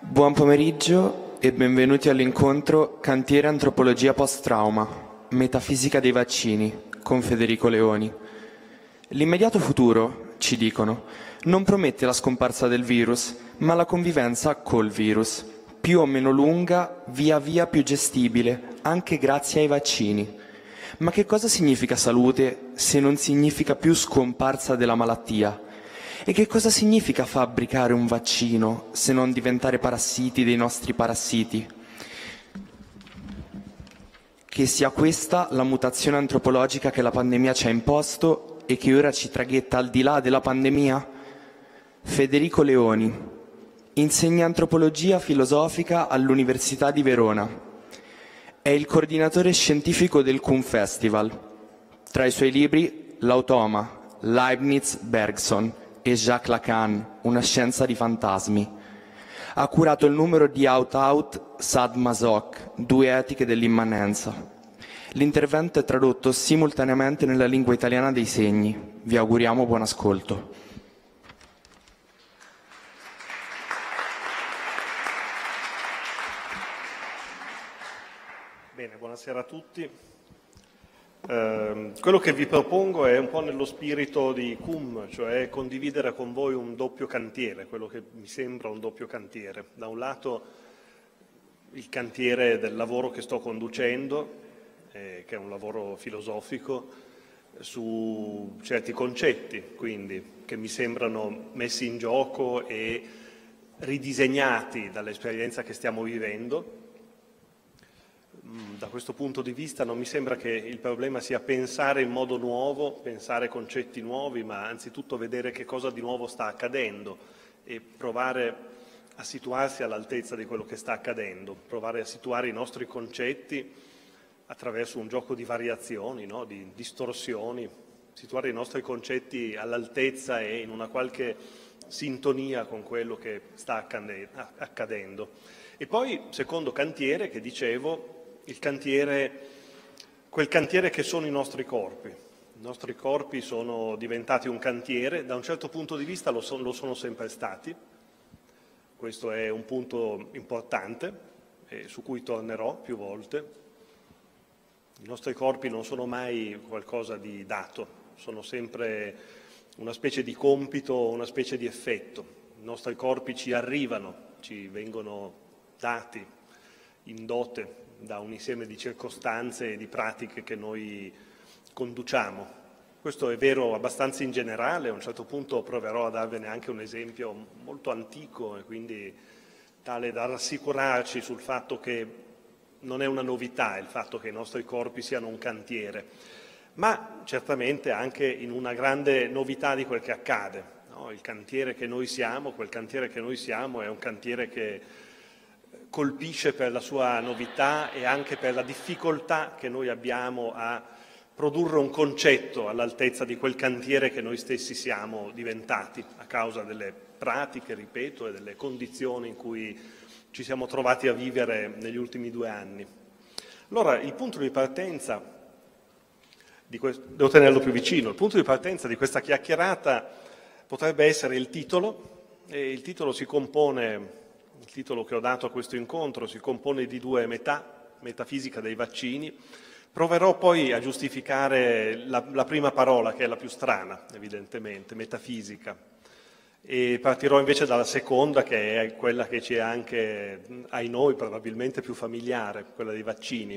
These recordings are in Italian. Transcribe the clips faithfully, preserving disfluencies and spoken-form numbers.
Buon pomeriggio e benvenuti all'incontro Cantiere Antropologia Post-Trauma, Metafisica dei vaccini, con Federico Leoni. L'immediato futuro, ci dicono, non promette la scomparsa del virus, ma la convivenza col virus, più o meno lunga, via via più gestibile, anche grazie ai vaccini. Ma che cosa significa salute se non significa più scomparsa della malattia? E che cosa significa fabbricare un vaccino se non diventare parassiti dei nostri parassiti? Che sia questa la mutazione antropologica che la pandemia ci ha imposto e che ora ci traghetta al di là della pandemia? Federico Leoni insegna antropologia filosofica all'Università di Verona. È il coordinatore scientifico del Kuhn Festival. Tra i suoi libri L'Automa, Leibniz, Bergson e Jacques Lacan, Una scienza di fantasmi. Ha curato il numero di Out Out, Sad Masoch, Due etiche dell'immanenza. L'intervento è tradotto simultaneamente nella lingua italiana dei segni. Vi auguriamo buon ascolto. Bene, buonasera a tutti. Eh, quello che vi propongo è un po' nello spirito di C U M, cioè condividere con voi un doppio cantiere, quello che mi sembra un doppio cantiere. Da un lato il cantiere del lavoro che sto conducendo, eh, che è un lavoro filosofico, su certi concetti, quindi, che mi sembrano messi in gioco e ridisegnati dall'esperienza che stiamo vivendo. Da questo punto di vista non mi sembra che il problema sia pensare in modo nuovo, pensare concetti nuovi, ma anzitutto vedere che cosa di nuovo sta accadendo e provare a situarsi all'altezza di quello che sta accadendo, provare a situare i nostri concetti attraverso un gioco di variazioni, no? Di distorsioni, situare i nostri concetti all'altezza e in una qualche sintonia con quello che sta accadendo. E poi, secondo cantiere, che dicevo, il cantiere, quel cantiere che sono i nostri corpi. I nostri corpi sono diventati un cantiere, da un certo punto di vista lo sono, lo sono sempre stati. Questo è un punto importante eh, su cui tornerò più volte. I nostri corpi non sono mai qualcosa di dato, sono sempre una specie di compito, una specie di effetto. I nostri corpi ci arrivano, ci vengono dati in dote da un insieme di circostanze e di pratiche che noi conduciamo. Questo è vero abbastanza in generale, a un certo punto proverò a darvene anche un esempio molto antico e quindi tale da rassicurarci sul fatto che non è una novità il fatto che i nostri corpi siano un cantiere, ma certamente anche in una grande novità di quel che accade. No? Il cantiere che noi siamo, quel cantiere che noi siamo è un cantiere che colpisce per la sua novità e anche per la difficoltà che noi abbiamo a produrre un concetto all'altezza di quel cantiere che noi stessi siamo diventati a causa delle pratiche, ripeto, e delle condizioni in cui ci siamo trovati a vivere negli ultimi due anni. Allora, il punto di partenza, di questo, devo tenerlo più vicino, il punto di partenza di questa chiacchierata potrebbe essere il titolo, e il titolo si compone... Il titolo che ho dato a questo incontro si compone di due metà, metafisica dei vaccini. Proverò poi a giustificare la, la prima parola, che è la più strana, evidentemente, metafisica. E partirò invece dalla seconda, che è quella che ci è anche, ai noi, probabilmente più familiare, quella dei vaccini.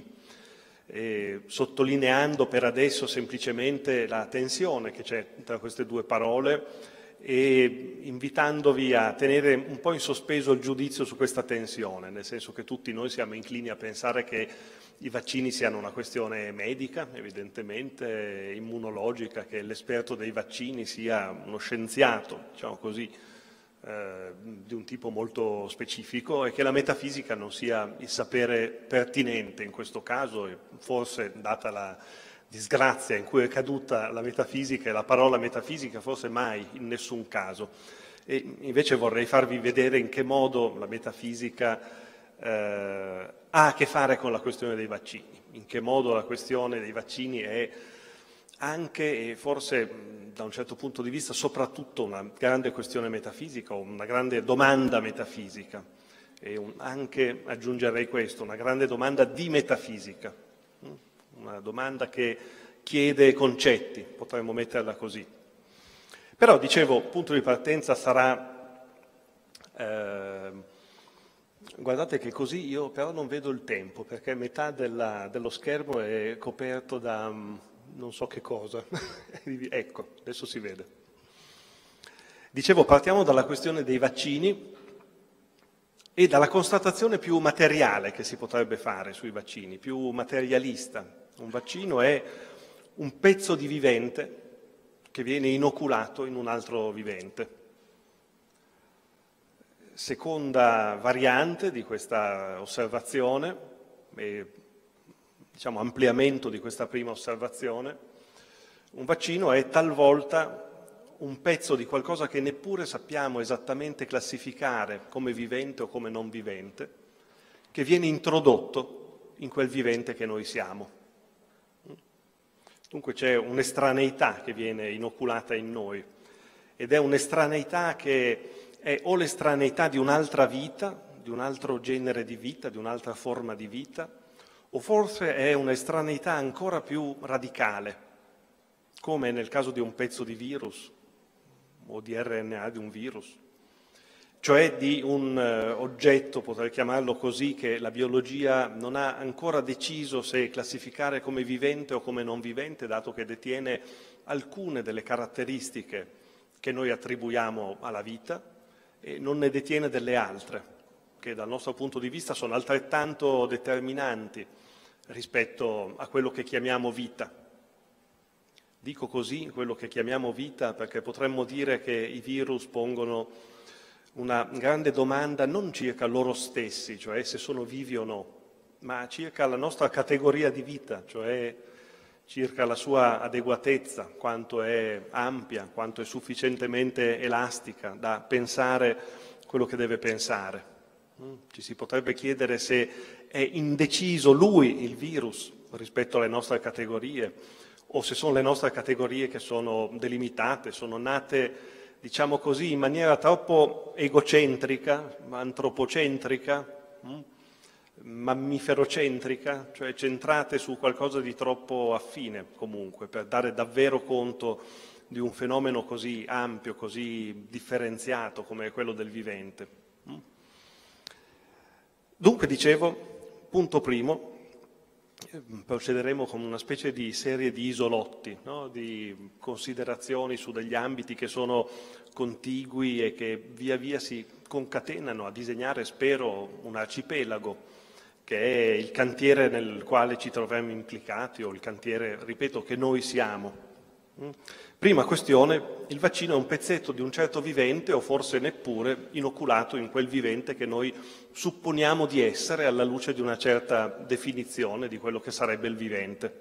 E sottolineando per adesso semplicemente la tensione che c'è tra queste due parole, e invitandovi a tenere un po' in sospeso il giudizio su questa tensione, nel senso che tutti noi siamo inclini a pensare che i vaccini siano una questione medica, evidentemente immunologica, che l'esperto dei vaccini sia uno scienziato, diciamo così, eh, di un tipo molto specifico, e che la metafisica non sia il sapere pertinente in questo caso, e forse, data la disgrazia in cui è caduta la metafisica e la parola metafisica, forse mai in nessun caso. E invece vorrei farvi vedere in che modo la metafisica eh, ha a che fare con la questione dei vaccini, in che modo la questione dei vaccini è anche, e forse da un certo punto di vista soprattutto, una grande questione metafisica o una grande domanda metafisica. e un, anche, aggiungerei questo, una grande domanda di metafisica, una domanda che chiede concetti, potremmo metterla così. Però, dicevo, il punto di partenza sarà, eh, guardate che così io però non vedo il tempo, perché metà della, dello schermo è coperto da non so che cosa. Ecco, adesso si vede. Dicevo, partiamo dalla questione dei vaccini e dalla constatazione più materiale che si potrebbe fare sui vaccini, più materialista. Un vaccino è un pezzo di vivente che viene inoculato in un altro vivente. Seconda variante di questa osservazione, e diciamo ampliamento di questa prima osservazione, un vaccino è talvolta un pezzo di qualcosa che neppure sappiamo esattamente classificare come vivente o come non vivente, che viene introdotto in quel vivente che noi siamo. Dunque c'è un'estraneità che viene inoculata in noi, ed è un'estraneità che è o l'estraneità di un'altra vita, di un altro genere di vita, di un'altra forma di vita, o forse è un'estraneità ancora più radicale, come nel caso di un pezzo di virus o di R N A di un virus, cioè di un uh, oggetto, potrei chiamarlo così, che la biologia non ha ancora deciso se classificare come vivente o come non vivente, dato che detiene alcune delle caratteristiche che noi attribuiamo alla vita e non ne detiene delle altre, che dal nostro punto di vista sono altrettanto determinanti rispetto a quello che chiamiamo vita. Dico così, quello che chiamiamo vita, perché potremmo dire che i virus pongono una grande domanda non circa loro stessi, cioè se sono vivi o no, ma circa la nostra categoria di vita, cioè circa la sua adeguatezza, quanto è ampia, quanto è sufficientemente elastica da pensare quello che deve pensare. Ci si potrebbe chiedere se è indeciso lui, il virus, rispetto alle nostre categorie, o se sono le nostre categorie che sono delimitate, sono nate, diciamo così, in maniera troppo egocentrica, antropocentrica, mammiferocentrica, cioè centrate su qualcosa di troppo affine comunque, per dare davvero conto di un fenomeno così ampio, così differenziato come quello del vivente. Dunque, dicevo, punto primo, procederemo con una specie di serie di isolotti, no? Di considerazioni su degli ambiti che sono contigui e che via via si concatenano a disegnare, spero, un arcipelago, che è il cantiere nel quale ci troviamo implicati, o il cantiere, ripeto, che noi siamo. Prima questione, il vaccino è un pezzetto di un certo vivente, o forse neppure inoculato in quel vivente che noi supponiamo di essere alla luce di una certa definizione di quello che sarebbe il vivente.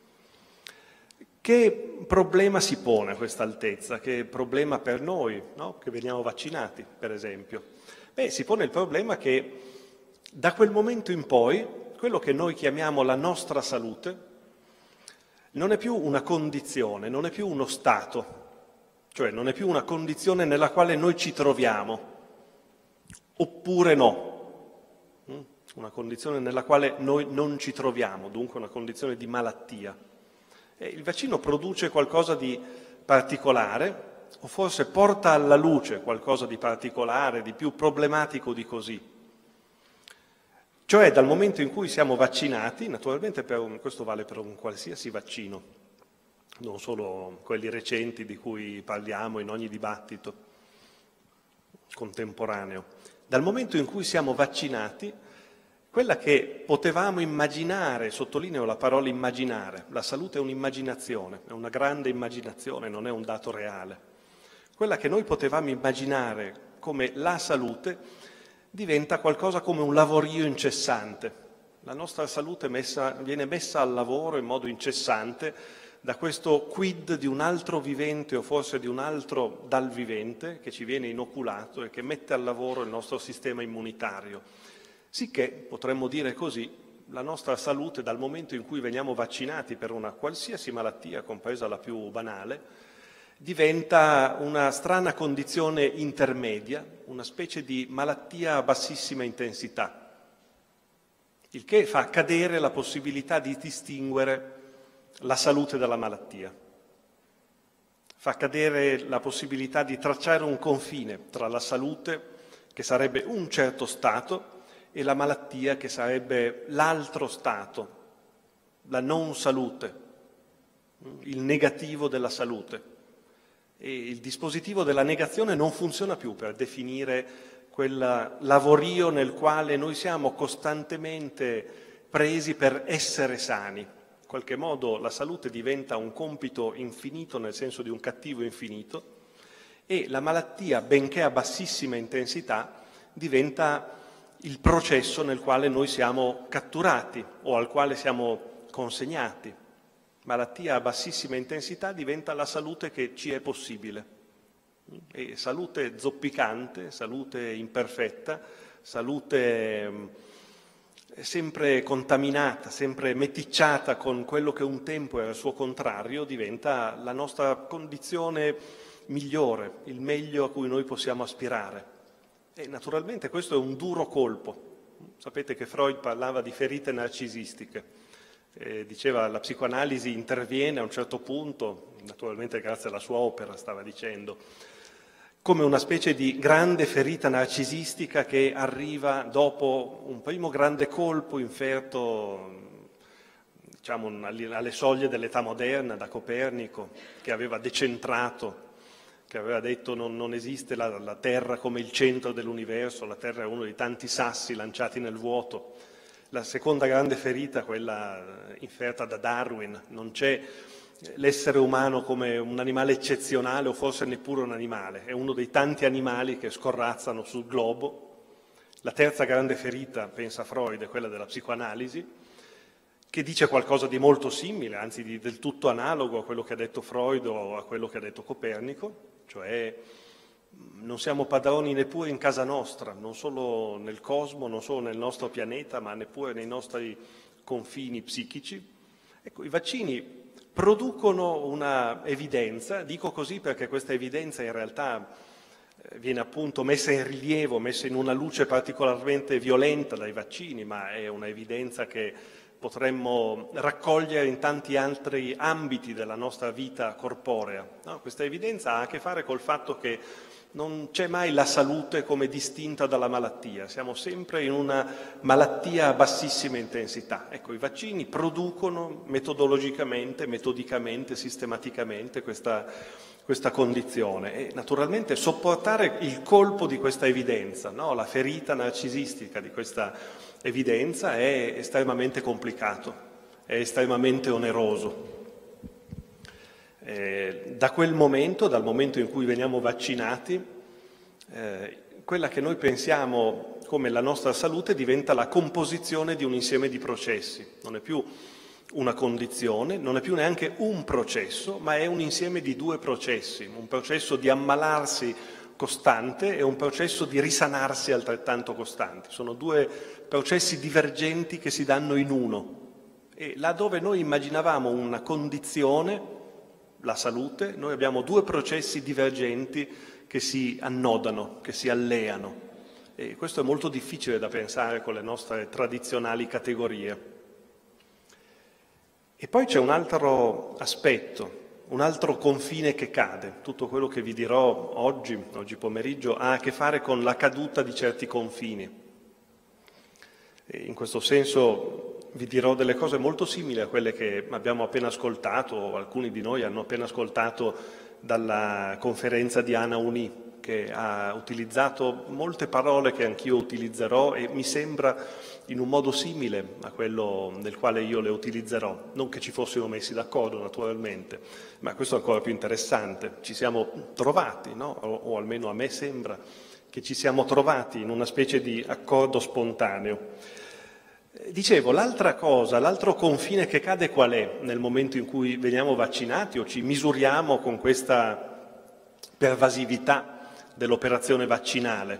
Che problema si pone a questa altezza? Che problema per noi, no? Che veniamo vaccinati, per esempio? Beh, si pone il problema che da quel momento in poi quello che noi chiamiamo la nostra salute non è più una condizione, non è più uno stato, cioè non è più una condizione nella quale noi ci troviamo, oppure no, una condizione nella quale noi non ci troviamo, dunque una condizione di malattia. E il vaccino produce qualcosa di particolare, o forse porta alla luce qualcosa di particolare, di più problematico di così. Cioè dal momento in cui siamo vaccinati, naturalmente per un, questo vale per un qualsiasi vaccino, non solo quelli recenti di cui parliamo in ogni dibattito contemporaneo, dal momento in cui siamo vaccinati, quella che potevamo immaginare, sottolineo la parola immaginare, la salute è un'immaginazione, è una grande immaginazione, non è un dato reale, quella che noi potevamo immaginare come la salute diventa qualcosa come un lavorio incessante. La nostra salute messa, viene messa al lavoro in modo incessante da questo quid di un altro vivente o forse di un altro dal vivente che ci viene inoculato e che mette al lavoro il nostro sistema immunitario. Sicché, potremmo dire così, la nostra salute dal momento in cui veniamo vaccinati per una qualsiasi malattia, compresa la più banale, diventa una strana condizione intermedia, una specie di malattia a bassissima intensità, il che fa cadere la possibilità di distinguere la salute dalla malattia, fa cadere la possibilità di tracciare un confine tra la salute, che sarebbe un certo stato, e la malattia, che sarebbe l'altro stato, la non salute, il negativo della salute. E il dispositivo della negazione non funziona più per definire quel lavorio nel quale noi siamo costantemente presi per essere sani. In qualche modo la salute diventa un compito infinito, nel senso di un cattivo infinito, e la malattia, benché a bassissima intensità, diventa il processo nel quale noi siamo catturati o al quale siamo consegnati. Malattia a bassissima intensità diventa la salute che ci è possibile. E salute zoppicante, salute imperfetta, salute sempre contaminata, sempre meticciata con quello che un tempo era il suo contrario, diventa la nostra condizione migliore, il meglio a cui noi possiamo aspirare. E naturalmente questo è un duro colpo. Sapete che Freud parlava di ferite narcisistiche. Eh, diceva la psicoanalisi interviene a un certo punto, naturalmente grazie alla sua opera stava dicendo, come una specie di grande ferita narcisistica che arriva dopo un primo grande colpo inferto, diciamo, alle soglie dell'età moderna da Copernico, che aveva decentrato, che aveva detto non, non esiste la, la Terra come il centro dell'universo, la Terra è uno di tanti sassi lanciati nel vuoto. La seconda grande ferita, quella inferta da Darwin, non c'è l'essere umano come un animale eccezionale o forse neppure un animale, è uno dei tanti animali che scorrazzano sul globo. La terza grande ferita, pensa Freud, è quella della psicoanalisi, che dice qualcosa di molto simile, anzi di, del tutto analogo a quello che ha detto Freud o a quello che ha detto Copernico, cioè non siamo padroni neppure in casa nostra, non solo nel cosmo, non solo nel nostro pianeta, ma neppure nei nostri confini psichici. Ecco, i vaccini producono una evidenza, dico così perché questa evidenza in realtà viene appunto messa in rilievo, messa in una luce particolarmente violenta dai vaccini, ma è una evidenza che potremmo raccogliere in tanti altri ambiti della nostra vita corporea. No, questa evidenza ha a che fare col fatto che non c'è mai la salute come distinta dalla malattia, siamo sempre in una malattia a bassissima intensità. Ecco, i vaccini producono metodologicamente, metodicamente, sistematicamente questa, questa condizione e naturalmente sopportare il colpo di questa evidenza, no? La ferita narcisistica di questa evidenza è estremamente complicato, è estremamente oneroso. Eh, da quel momento, dal momento in cui veniamo vaccinati, eh, quella che noi pensiamo come la nostra salute diventa la composizione di un insieme di processi. Non è più una condizione, non è più neanche un processo, ma è un insieme di due processi, un processo di ammalarsi costante e un processo di risanarsi altrettanto costante. Sono due processi divergenti che si danno in uno. E laddove noi immaginavamo una condizione, la salute, noi abbiamo due processi divergenti che si annodano, che si alleano. E questo è molto difficile da pensare con le nostre tradizionali categorie. E poi c'è un altro aspetto, un altro confine che cade. Tutto quello che vi dirò oggi, oggi pomeriggio, ha a che fare con la caduta di certi confini. E in questo senso vi dirò delle cose molto simili a quelle che abbiamo appena ascoltato, o alcuni di noi hanno appena ascoltato dalla conferenza di Ana Uni, che ha utilizzato molte parole che anch'io utilizzerò e mi sembra in un modo simile a quello nel quale io le utilizzerò. Non che ci fossimo messi d'accordo naturalmente, ma questo è ancora più interessante. Ci siamo trovati, no? o, o almeno a me sembra che ci siamo trovati in una specie di accordo spontaneo. Dicevo, l'altra cosa, l'altro confine che cade qual è nel momento in cui veniamo vaccinati o ci misuriamo con questa pervasività dell'operazione vaccinale,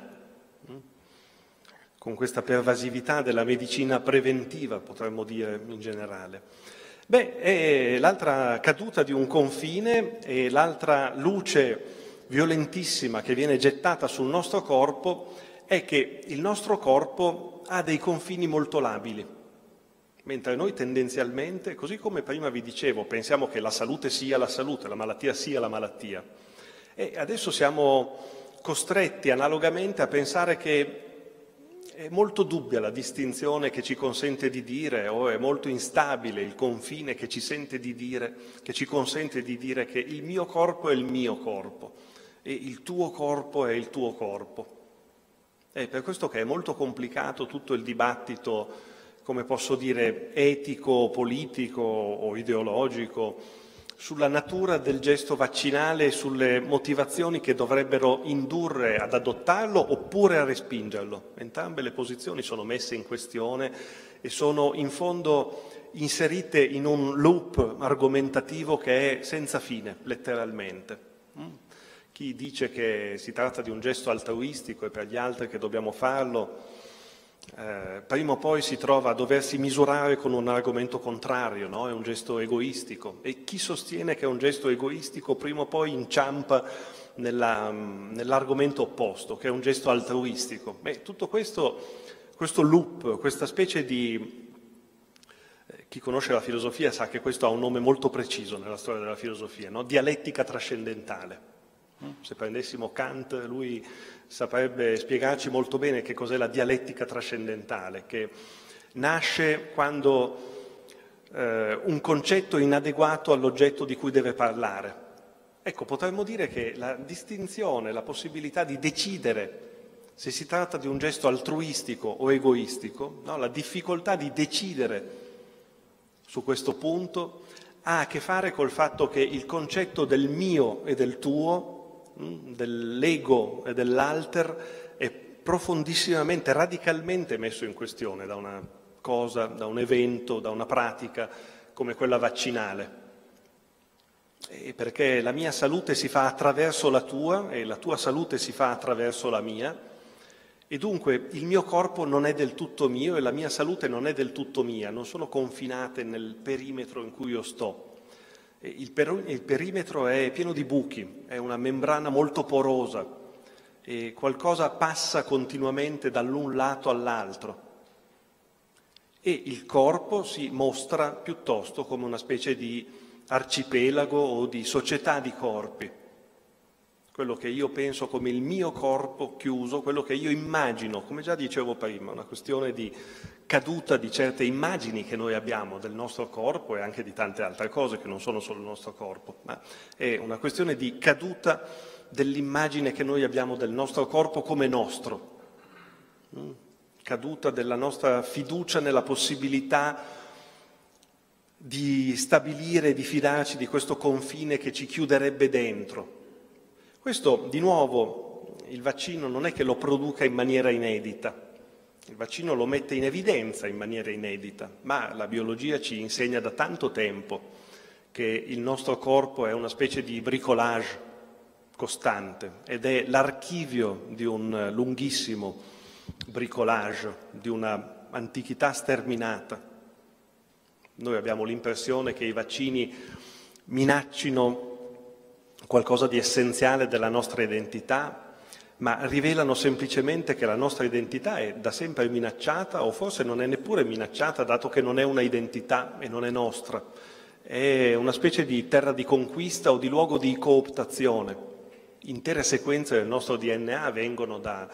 con questa pervasività della medicina preventiva, potremmo dire in generale. Beh, è l'altra caduta di un confine e l'altra luce violentissima che viene gettata sul nostro corpo è che il nostro corpo ha dei confini molto labili, mentre noi tendenzialmente, così come prima vi dicevo, pensiamo che la salute sia la salute, la malattia sia la malattia, e adesso siamo costretti analogamente a pensare che è molto dubbia la distinzione che ci consente di dire, o è molto instabile il confine che ci sente di dire, che ci consente di dire che il mio corpo è il mio corpo e il tuo corpo è il tuo corpo. È per questo che è molto complicato tutto il dibattito, come posso dire, etico, politico o ideologico, sulla natura del gesto vaccinale e sulle motivazioni che dovrebbero indurre ad adottarlo oppure a respingerlo. Entrambe le posizioni sono messe in questione e sono in fondo inserite in un loop argomentativo che è senza fine, letteralmente. Chi dice che si tratta di un gesto altruistico e per gli altri che dobbiamo farlo, Eh, prima o poi si trova a doversi misurare con un argomento contrario, no? È un gesto egoistico, e chi sostiene che è un gesto egoistico prima o poi inciampa nella, nell'argomento opposto, che è un gesto altruistico. Beh, tutto questo, questo loop, questa specie di... Eh, chi conosce la filosofia sa che questo ha un nome molto preciso nella storia della filosofia, no? Dialettica trascendentale. Se prendessimo Kant, lui saprebbe spiegarci molto bene che cos'è la dialettica trascendentale, che nasce quando eh, un concetto è inadeguato all'oggetto di cui deve parlare. Ecco, potremmo dire che la distinzione, la possibilità di decidere se si tratta di un gesto altruistico o egoistico, no? La difficoltà di decidere su questo punto ha a che fare col fatto che il concetto del mio e del tuo, dell'ego e dell'alter, è profondissimamente, radicalmente messo in questione da una cosa, da un evento, da una pratica come quella vaccinale. E perché la mia salute si fa attraverso la tua e la tua salute si fa attraverso la mia, e dunque il mio corpo non è del tutto mio e la mia salute non è del tutto mia, non sono confinate nel perimetro in cui io sto. Il, per, il perimetro è pieno di buchi, è una membrana molto porosa e qualcosa passa continuamente dall'un lato all'altro, e il corpo si mostra piuttosto come una specie di arcipelago o di società di corpi. Quello che io penso come il mio corpo chiuso, quello che io immagino, come già dicevo prima, una questione di caduta di certe immagini che noi abbiamo del nostro corpo e anche di tante altre cose che non sono solo il nostro corpo, ma è una questione di caduta dell'immagine che noi abbiamo del nostro corpo come nostro, caduta della nostra fiducia nella possibilità di stabilire e di fidarci di questo confine che ci chiuderebbe dentro. Questo, di nuovo, il vaccino non è che lo produca in maniera inedita, il vaccino lo mette in evidenza in maniera inedita, ma la biologia ci insegna da tanto tempo che il nostro corpo è una specie di bricolage costante ed è l'archivio di un lunghissimo bricolage, di una antichità sterminata. Noi abbiamo l'impressione che i vaccini minaccino qualcosa di essenziale della nostra identità, ma rivelano semplicemente che la nostra identità è da sempre minacciata, o forse non è neppure minacciata, dato che non è una identità e non è nostra. È una specie di terra di conquista o di luogo di cooptazione. Intere sequenze del nostro D N A vengono da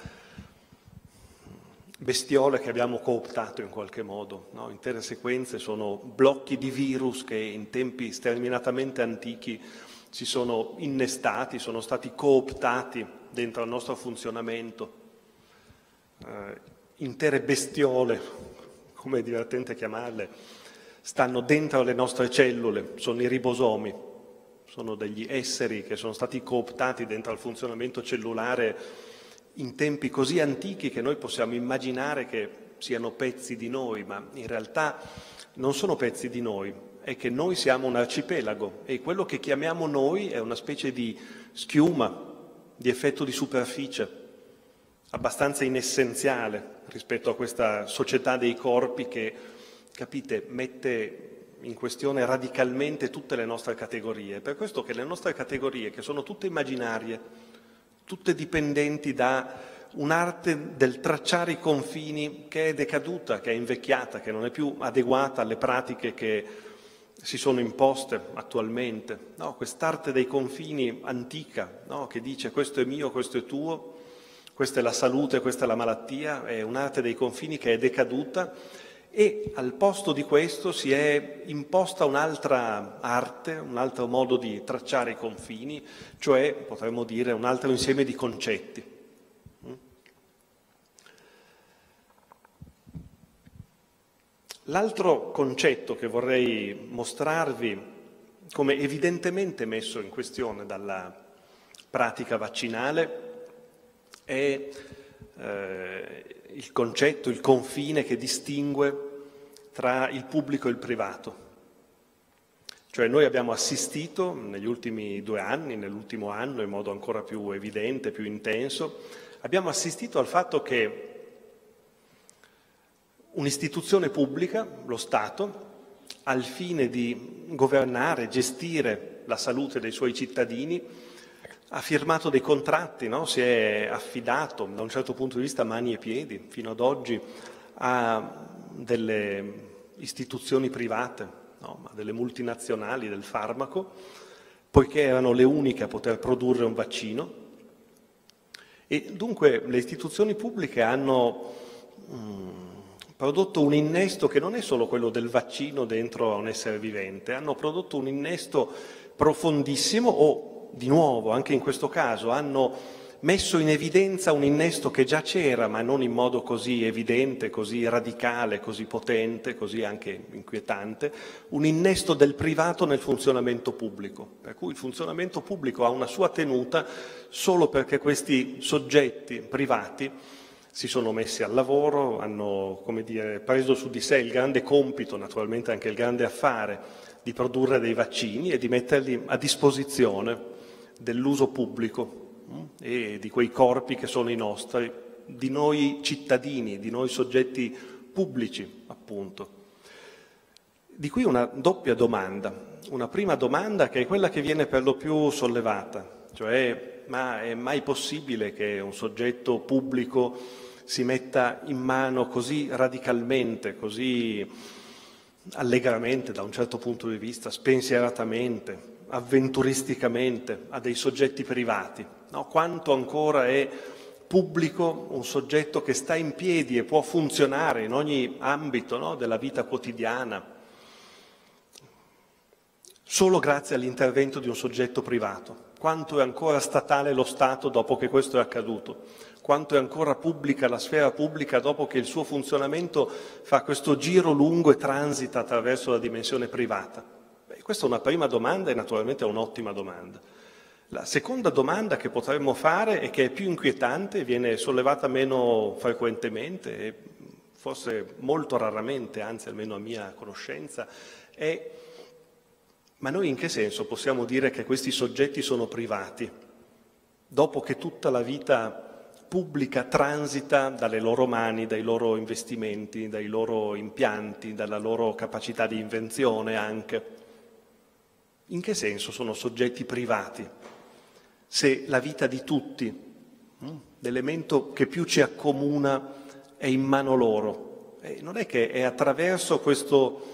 bestiole che abbiamo cooptato in qualche modo, no? Intere sequenze sono blocchi di virus che in tempi sterminatamente antichi si sono innestati, sono stati cooptati dentro al nostro funzionamento. Eh, intere bestiole, come è divertente chiamarle, stanno dentro le nostre cellule, sono i ribosomi, sono degli esseri che sono stati cooptati dentro al funzionamento cellulare in tempi così antichi che noi possiamo immaginare che siano pezzi di noi, ma in realtà non sono pezzi di noi. È che noi siamo un arcipelago e quello che chiamiamo noi è una specie di schiuma, di effetto di superficie, abbastanza inessenziale rispetto a questa società dei corpi che, capite, mette in questione radicalmente tutte le nostre categorie. Per questo che le nostre categorie, che sono tutte immaginarie, tutte dipendenti da un'arte del tracciare i confini che è decaduta, che è invecchiata, che non è più adeguata alle pratiche che si sono imposte attualmente. No, quest'arte dei confini antica, no, che dice questo è mio, questo è tuo, questa è la salute, questa è la malattia, è un'arte dei confini che è decaduta, e al posto di questo si è imposta un'altra arte, un altro modo di tracciare i confini, cioè potremmo dire un altro insieme di concetti. L'altro concetto che vorrei mostrarvi come evidentemente messo in questione dalla pratica vaccinale è eh, il concetto, il confine che distingue tra il pubblico e il privato. Cioè noi abbiamo assistito negli ultimi due anni, nell'ultimo anno in modo ancora più evidente, più intenso, abbiamo assistito al fatto che un'istituzione pubblica, lo Stato, al fine di governare, gestire la salute dei suoi cittadini, ha firmato dei contratti, no? Si è affidato da un certo punto di vista mani e piedi fino ad oggi a delle istituzioni private, no? A delle multinazionali del farmaco, poiché erano le uniche a poter produrre un vaccino. E dunque le istituzioni pubbliche hanno mm, prodotto un innesto che non è solo quello del vaccino dentro a un essere vivente, hanno prodotto un innesto profondissimo o, di nuovo, anche in questo caso, hanno messo in evidenza un innesto che già c'era, ma non in modo così evidente, così radicale, così potente, così anche inquietante, un innesto del privato nel funzionamento pubblico. Per cui il funzionamento pubblico ha una sua tenuta solo perché questi soggetti privati si sono messi al lavoro, hanno, come dire, preso su di sé il grande compito, naturalmente anche il grande affare, di produrre dei vaccini e di metterli a disposizione dell'uso pubblico e di quei corpi che sono i nostri, di noi cittadini, di noi soggetti pubblici, appunto. Di qui una doppia domanda. Una prima domanda che è quella che viene per lo più sollevata, cioè ma è mai possibile che un soggetto pubblico si metta in mano così radicalmente, così allegramente da un certo punto di vista, spensieratamente, avventuristicamente a dei soggetti privati? No? Quanto ancora è pubblico un soggetto che sta in piedi e può funzionare in ogni ambito, no, della vita quotidiana solo grazie all'intervento di un soggetto privato? Quanto è ancora statale lo Stato dopo che questo è accaduto? Quanto è ancora pubblica la sfera pubblica dopo che il suo funzionamento fa questo giro lungo e transita attraverso la dimensione privata? Beh, questa è una prima domanda e naturalmente è un'ottima domanda. La seconda domanda che potremmo fare e che è più inquietante, viene sollevata meno frequentemente e forse molto raramente, anzi almeno a mia conoscenza, è: ma noi in che senso possiamo dire che questi soggetti sono privati, dopo che tutta la vita pubblica transita dalle loro mani, dai loro investimenti, dai loro impianti, dalla loro capacità di invenzione anche? In che senso sono soggetti privati, se la vita di tutti, l'elemento che più ci accomuna, è in mano loro? E non è che è attraverso questo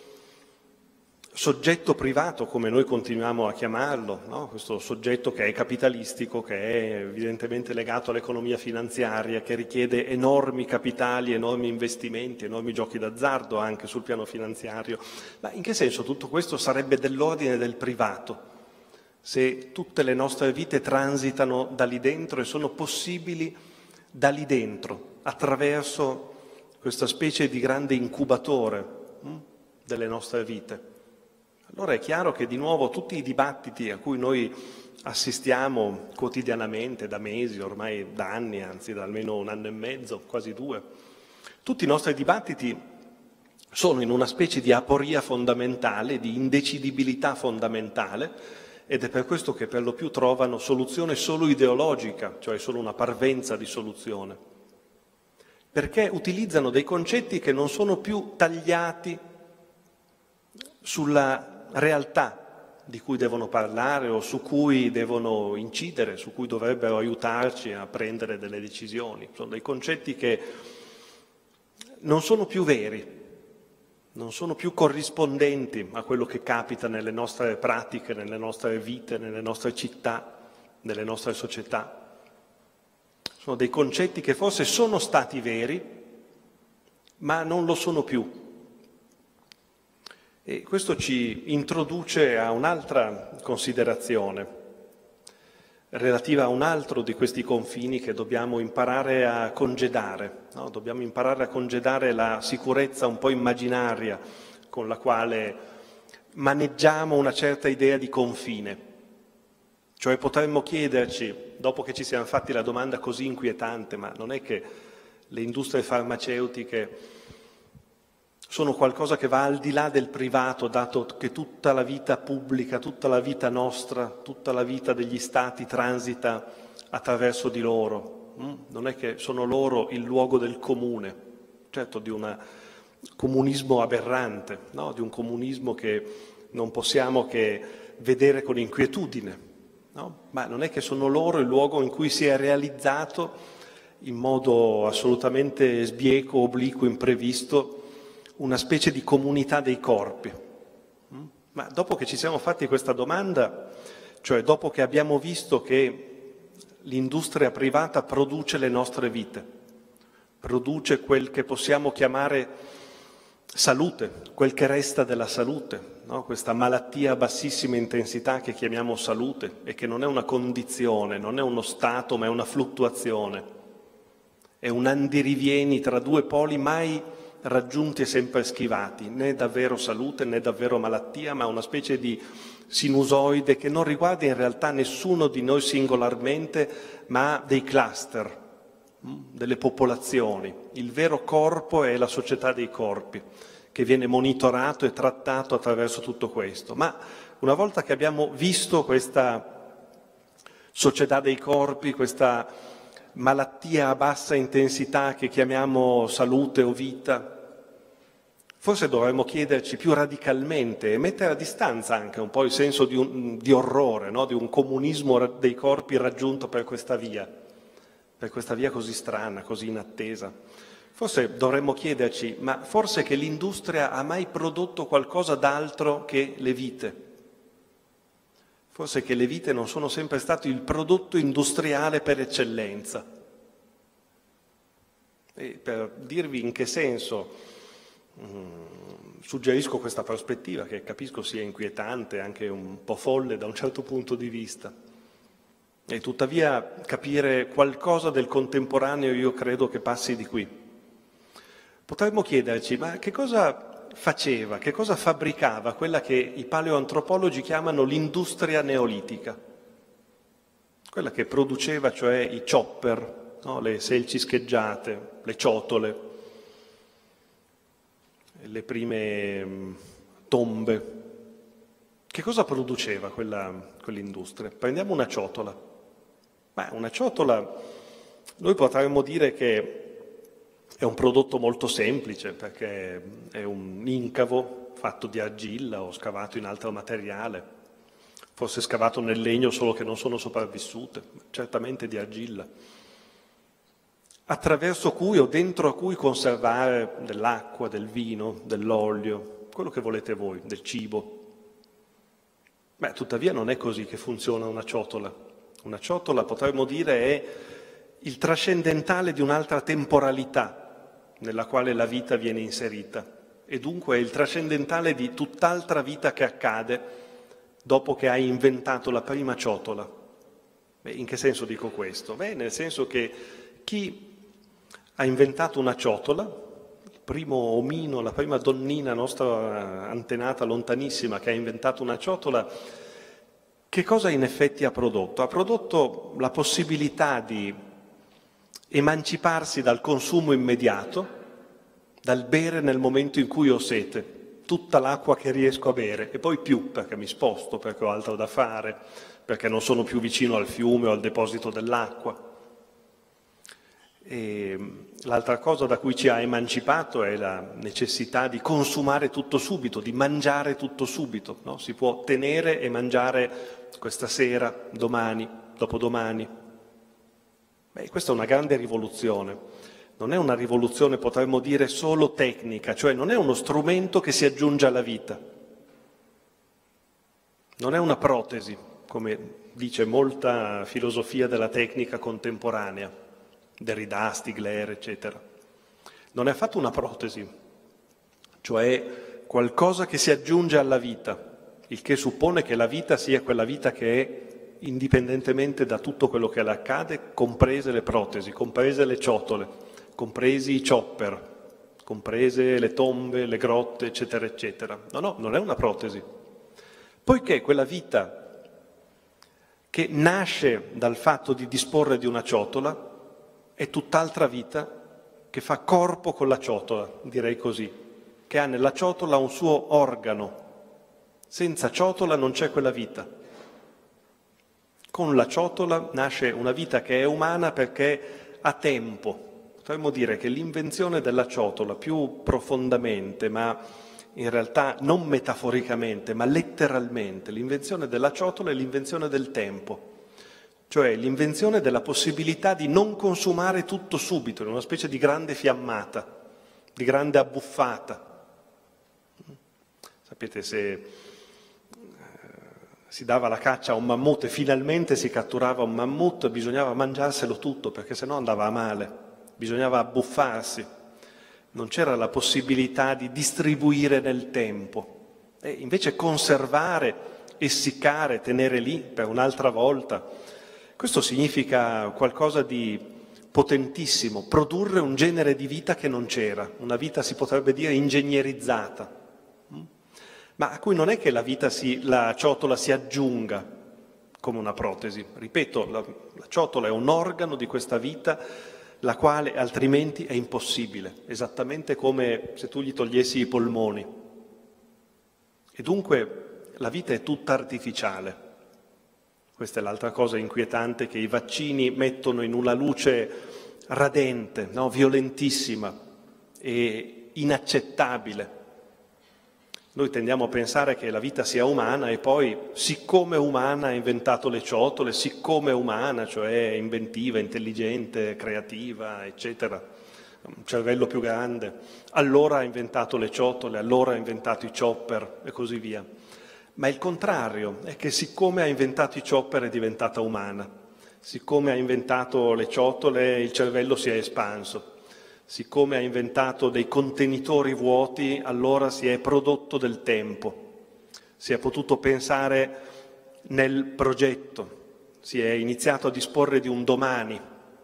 soggetto privato, come noi continuiamo a chiamarlo, no? Questo soggetto che è capitalistico, che è evidentemente legato all'economia finanziaria, che richiede enormi capitali, enormi investimenti, enormi giochi d'azzardo anche sul piano finanziario. Ma in che senso tutto questo sarebbe dell'ordine del privato, se tutte le nostre vite transitano da lì dentro e sono possibili da lì dentro, attraverso questa specie di grande incubatore hm, delle nostre vite? Allora è chiaro che di nuovo tutti i dibattiti a cui noi assistiamo quotidianamente da mesi, ormai da anni, anzi da almeno un anno e mezzo, quasi due, tutti i nostri dibattiti sono in una specie di aporia fondamentale, di indecidibilità fondamentale, ed è per questo che per lo più trovano soluzione solo ideologica, cioè solo una parvenza di soluzione, perché utilizzano dei concetti che non sono più tagliati sulla realtà di cui devono parlare o su cui devono incidere, su cui dovrebbero aiutarci a prendere delle decisioni. Sono dei concetti che non sono più veri, non sono più corrispondenti a quello che capita nelle nostre pratiche, nelle nostre vite, nelle nostre città, nelle nostre società. Sono dei concetti che forse sono stati veri, ma non lo sono più. E questo ci introduce a un'altra considerazione relativa a un altro di questi confini che dobbiamo imparare a congedare, no? Dobbiamo imparare a congedare la sicurezza un po' immaginaria con la quale maneggiamo una certa idea di confine. Cioè potremmo chiederci, dopo che ci siamo fatti la domanda così inquietante, ma non è che le industrie farmaceutiche sono qualcosa che va al di là del privato, dato che tutta la vita pubblica, tutta la vita nostra, tutta la vita degli stati transita attraverso di loro. Non è che sono loro il luogo del comune, certo di un comunismo aberrante, no? Di un comunismo che non possiamo che vedere con inquietudine, no? Ma non è che sono loro il luogo in cui si è realizzato in modo assolutamente sbieco, obliquo, imprevisto, una specie di comunità dei corpi. Ma dopo che ci siamo fatti questa domanda, cioè dopo che abbiamo visto che l'industria privata produce le nostre vite, produce quel che possiamo chiamare salute, quel che resta della salute, no? Questa malattia a bassissima intensità che chiamiamo salute e che non è una condizione, non è uno stato, ma è una fluttuazione, è un andirivieni tra due poli mai raggiunti e sempre schivati, né davvero salute né davvero malattia, ma una specie di sinusoide che non riguarda in realtà nessuno di noi singolarmente, ma dei cluster, delle popolazioni. Il vero corpo è la società dei corpi, che viene monitorato e trattato attraverso tutto questo. Ma una volta che abbiamo visto questa società dei corpi, questa malattia a bassa intensità che chiamiamo salute o vita, forse dovremmo chiederci più radicalmente e mettere a distanza anche un po' il senso di, un, di orrore, no? Di un comunismo dei corpi raggiunto per questa via, per questa via così strana, così inattesa. Forse dovremmo chiederci, ma forse che l'industria ha mai prodotto qualcosa d'altro che le vite? Forse che le vite non sono sempre state il prodotto industriale per eccellenza. E per dirvi in che senso mh, suggerisco questa prospettiva, che capisco sia inquietante, anche un po' folle da un certo punto di vista, e tuttavia capire qualcosa del contemporaneo io credo che passi di qui. Potremmo chiederci, ma che cosa faceva, che cosa fabbricava quella che i paleoantropologi chiamano l'industria neolitica? Quella che produceva, cioè, i chopper, no? Le selci scheggiate, le ciotole, le prime mh, tombe. Che cosa produceva quella, quell'industria? Prendiamo una ciotola. Beh, una ciotola, noi potremmo dire che è un prodotto molto semplice, perché è un incavo fatto di argilla o scavato in altro materiale, forse scavato nel legno solo che non sono sopravvissute, certamente di argilla, attraverso cui o dentro a cui conservare dell'acqua, del vino, dell'olio, quello che volete voi, del cibo. Beh, tuttavia non è così che funziona una ciotola. Una ciotola, potremmo dire, è il trascendentale di un'altra temporalità nella quale la vita viene inserita, e dunque è il trascendentale di tutt'altra vita che accade dopo che hai inventato la prima ciotola. Beh, in che senso dico questo? Beh, nel senso che chi ha inventato una ciotola, il primo omino, la prima donnina nostra antenata lontanissima che ha inventato una ciotola, che cosa in effetti ha prodotto? Ha prodotto la possibilità di emanciparsi dal consumo immediato, dal bere nel momento in cui ho sete, tutta l'acqua che riesco a bere, e poi più, perché mi sposto, perché ho altro da fare, perché non sono più vicino al fiume o al deposito dell'acqua. E l'altra cosa da cui ci ha emancipato è la necessità di consumare tutto subito, di mangiare tutto subito, no? Si può tenere e mangiare questa sera, domani, dopodomani. Beh, questa è una grande rivoluzione. Non è una rivoluzione, potremmo dire, solo tecnica, cioè non è uno strumento che si aggiunge alla vita. Non è una protesi, come dice molta filosofia della tecnica contemporanea, Derrida, Stigler, eccetera. Non è affatto una protesi, cioè qualcosa che si aggiunge alla vita, il che suppone che la vita sia quella vita che è indipendentemente da tutto quello che le accade, comprese le protesi, comprese le ciotole, compresi i chopper, comprese le tombe, le grotte, eccetera, eccetera. No, no, non è una protesi. Poiché quella vita che nasce dal fatto di disporre di una ciotola è tutt'altra vita che fa corpo con la ciotola, direi così, che ha nella ciotola un suo organo. Senza ciotola non c'è quella vita. Con la ciotola nasce una vita che è umana perché ha tempo. Potremmo dire che l'invenzione della ciotola più profondamente, ma in realtà non metaforicamente, ma letteralmente, l'invenzione della ciotola è l'invenzione del tempo, cioè l'invenzione della possibilità di non consumare tutto subito, in una specie di grande fiammata, di grande abbuffata. Sapete, se si dava la caccia a un mammut e finalmente si catturava un mammut, bisognava mangiarselo tutto perché sennò andava a male. Bisognava abbuffarsi, non c'era la possibilità di distribuire nel tempo. E invece conservare, essiccare, tenere lì per un'altra volta, questo significa qualcosa di potentissimo, produrre un genere di vita che non c'era, una vita si potrebbe dire ingegnerizzata, ma a cui non è che la vita si, la ciotola si aggiunga come una protesi. Ripeto, la, la ciotola è un organo di questa vita la quale altrimenti è impossibile, esattamente come se tu gli togliessi i polmoni. E dunque la vita è tutta artificiale. Questa è l'altra cosa inquietante che i vaccini mettono in una luce radente, no? Violentissima e inaccettabile. Noi tendiamo a pensare che la vita sia umana e poi, siccome umana, ha inventato le ciotole, siccome umana, cioè inventiva, intelligente, creativa, eccetera, un cervello più grande, allora ha inventato le ciotole, allora ha inventato i chopper e così via. Ma il contrario è che siccome ha inventato i chopper è diventata umana, siccome ha inventato le ciotole il cervello si è espanso. Siccome ha inventato dei contenitori vuoti, allora si è prodotto del tempo, si è potuto pensare nel progetto, si è iniziato a disporre di un domani.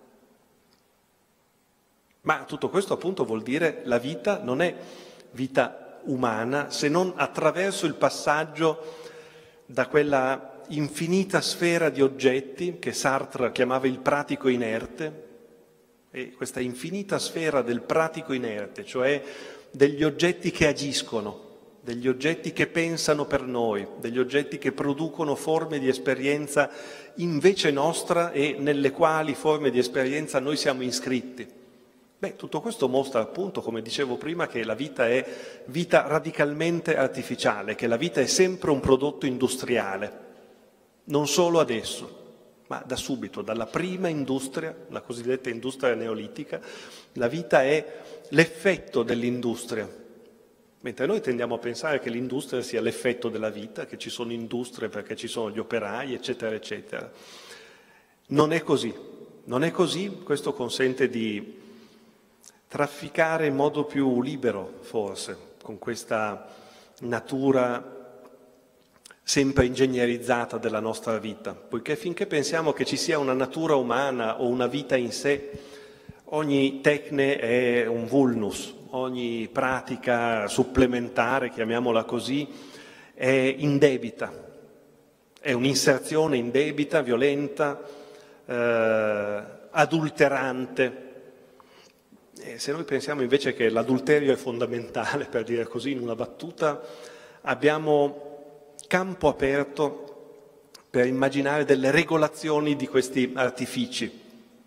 Ma tutto questo appunto vuol dire la vita non è vita umana se non attraverso il passaggio da quella infinita sfera di oggetti che Sartre chiamava il pratico inerte, e questa infinita sfera del pratico inerte, cioè degli oggetti che agiscono, degli oggetti che pensano per noi, degli oggetti che producono forme di esperienza invece nostra e nelle quali forme di esperienza noi siamo iscritti. Beh, tutto questo mostra appunto, come dicevo prima, che la vita è vita radicalmente artificiale, che la vita è sempre un prodotto industriale, non solo adesso, ma da subito, dalla prima industria, la cosiddetta industria neolitica, la vita è l'effetto dell'industria. Mentre noi tendiamo a pensare che l'industria sia l'effetto della vita, che ci sono industrie perché ci sono gli operai, eccetera, eccetera. Non è così. Non è così, questo consente di trafficare in modo più libero, forse, con questa natura sempre ingegnerizzata della nostra vita, poiché finché pensiamo che ci sia una natura umana o una vita in sé, ogni tecne è un vulnus, ogni pratica supplementare, chiamiamola così, è indebita, è un'inserzione indebita, violenta, eh, adulterante. E se noi pensiamo invece che l'adulterio è fondamentale, per dire così in una battuta, abbiamo campo aperto per immaginare delle regolazioni di questi artifici,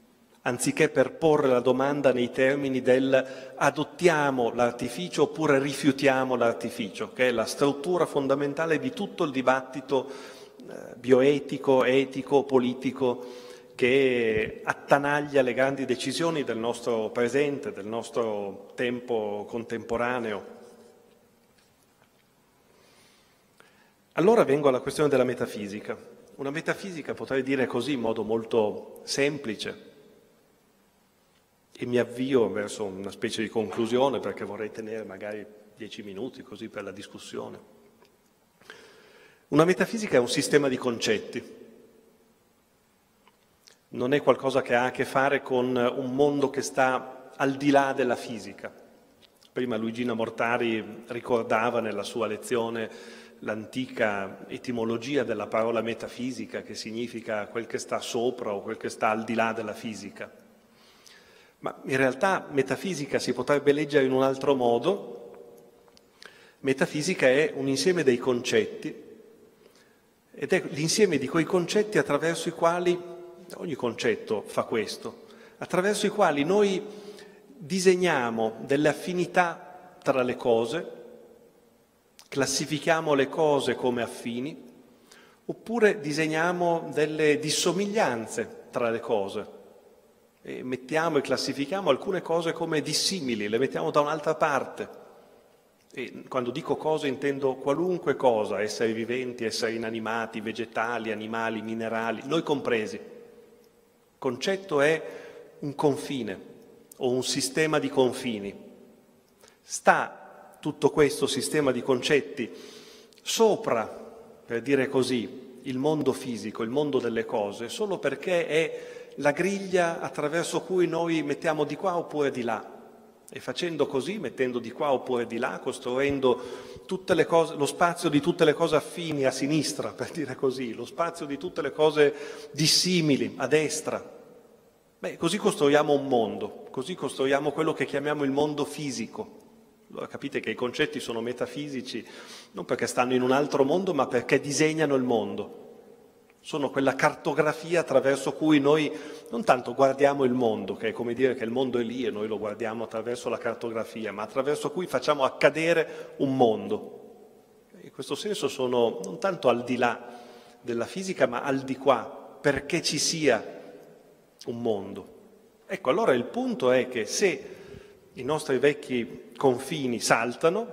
anziché per porre la domanda nei termini del adottiamo l'artificio oppure rifiutiamo l'artificio, che è la struttura fondamentale di tutto il dibattito eh, bioetico, etico, politico, che attanaglia le grandi decisioni del nostro presente, del nostro tempo contemporaneo. Allora vengo alla questione della metafisica. Una metafisica, potrei dire così in modo molto semplice, e mi avvio verso una specie di conclusione perché vorrei tenere magari dieci minuti così per la discussione. Una metafisica è un sistema di concetti, non è qualcosa che ha a che fare con un mondo che sta al di là della fisica. Prima Luigina Mortari ricordava nella sua lezione l'antica etimologia della parola metafisica, che significa quel che sta sopra o quel che sta al di là della fisica. Ma in realtà metafisica si potrebbe leggere in un altro modo. Metafisica è un insieme dei concetti ed è l'insieme di quei concetti attraverso i quali, ogni concetto fa questo, attraverso i quali noi disegniamo delle affinità tra le cose, classifichiamo le cose come affini, oppure disegniamo delle dissomiglianze tra le cose. E mettiamo e classifichiamo alcune cose come dissimili, le mettiamo da un'altra parte. E quando dico cose intendo qualunque cosa, esseri viventi, esseri inanimati, vegetali, animali, minerali, noi compresi. Concetto è un confine o un sistema di confini. Sta tutto questo sistema di concetti sopra, per dire così, il mondo fisico, il mondo delle cose, solo perché è la griglia attraverso cui noi mettiamo di qua oppure di là, e facendo così, mettendo di qua oppure di là, costruendo tutte le cose, lo spazio di tutte le cose affini a sinistra, per dire così, lo spazio di tutte le cose dissimili a destra. Beh, così costruiamo un mondo, così costruiamo quello che chiamiamo il mondo fisico. Allora capite che i concetti sono metafisici non perché stanno in un altro mondo, ma perché disegnano il mondo. Sono quella cartografia attraverso cui noi non tanto guardiamo il mondo, che è come dire che il mondo è lì e noi lo guardiamo attraverso la cartografia, ma attraverso cui facciamo accadere un mondo. In questo senso sono non tanto al di là della fisica, ma al di qua, perché ci sia un mondo. Ecco, allora il punto è che se i nostri vecchi confini saltano,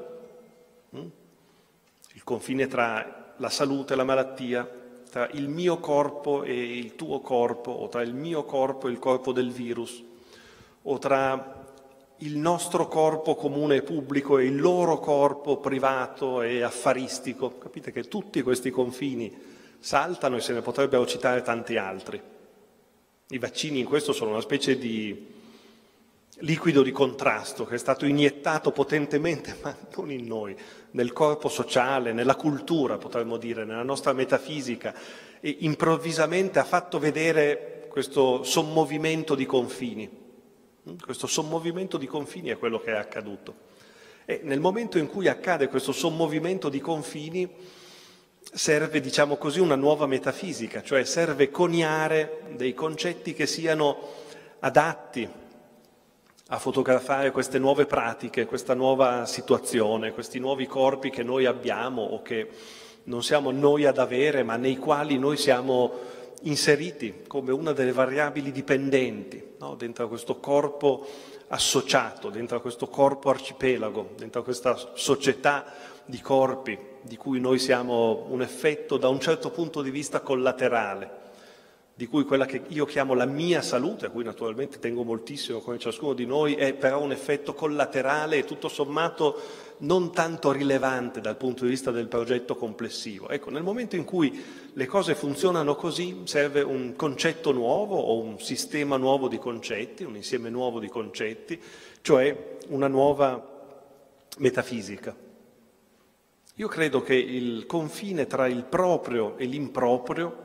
il confine tra la salute e la malattia, tra il mio corpo e il tuo corpo, o tra il mio corpo e il corpo del virus, o tra il nostro corpo comune e pubblico e il loro corpo privato e affaristico. Capite che tutti questi confini saltano e se ne potrebbero citare tanti altri. I vaccini in questo sono una specie di liquido di contrasto che è stato iniettato potentemente, ma non in noi, nel corpo sociale, nella cultura, potremmo dire, nella nostra metafisica, e improvvisamente ha fatto vedere questo sommovimento di confini. Questo sommovimento di confini è quello che è accaduto. E nel momento in cui accade questo sommovimento di confini serve, diciamo così, una nuova metafisica, cioè serve coniare dei concetti che siano adatti a fotografare queste nuove pratiche, questa nuova situazione, questi nuovi corpi che noi abbiamo o che non siamo noi ad avere, ma nei quali noi siamo inseriti come una delle variabili dipendenti, no? Dentro a questo corpo associato, dentro a questo corpo arcipelago, dentro a questa società di corpi di cui noi siamo un effetto da un certo punto di vista collaterale, di cui quella che io chiamo la mia salute, a cui naturalmente tengo moltissimo come ciascuno di noi, è però un effetto collaterale e tutto sommato non tanto rilevante dal punto di vista del progetto complessivo. Ecco, nel momento in cui le cose funzionano così serve un concetto nuovo o un sistema nuovo di concetti, un insieme nuovo di concetti, cioè una nuova metafisica. Io credo che il confine tra il proprio e l'improprio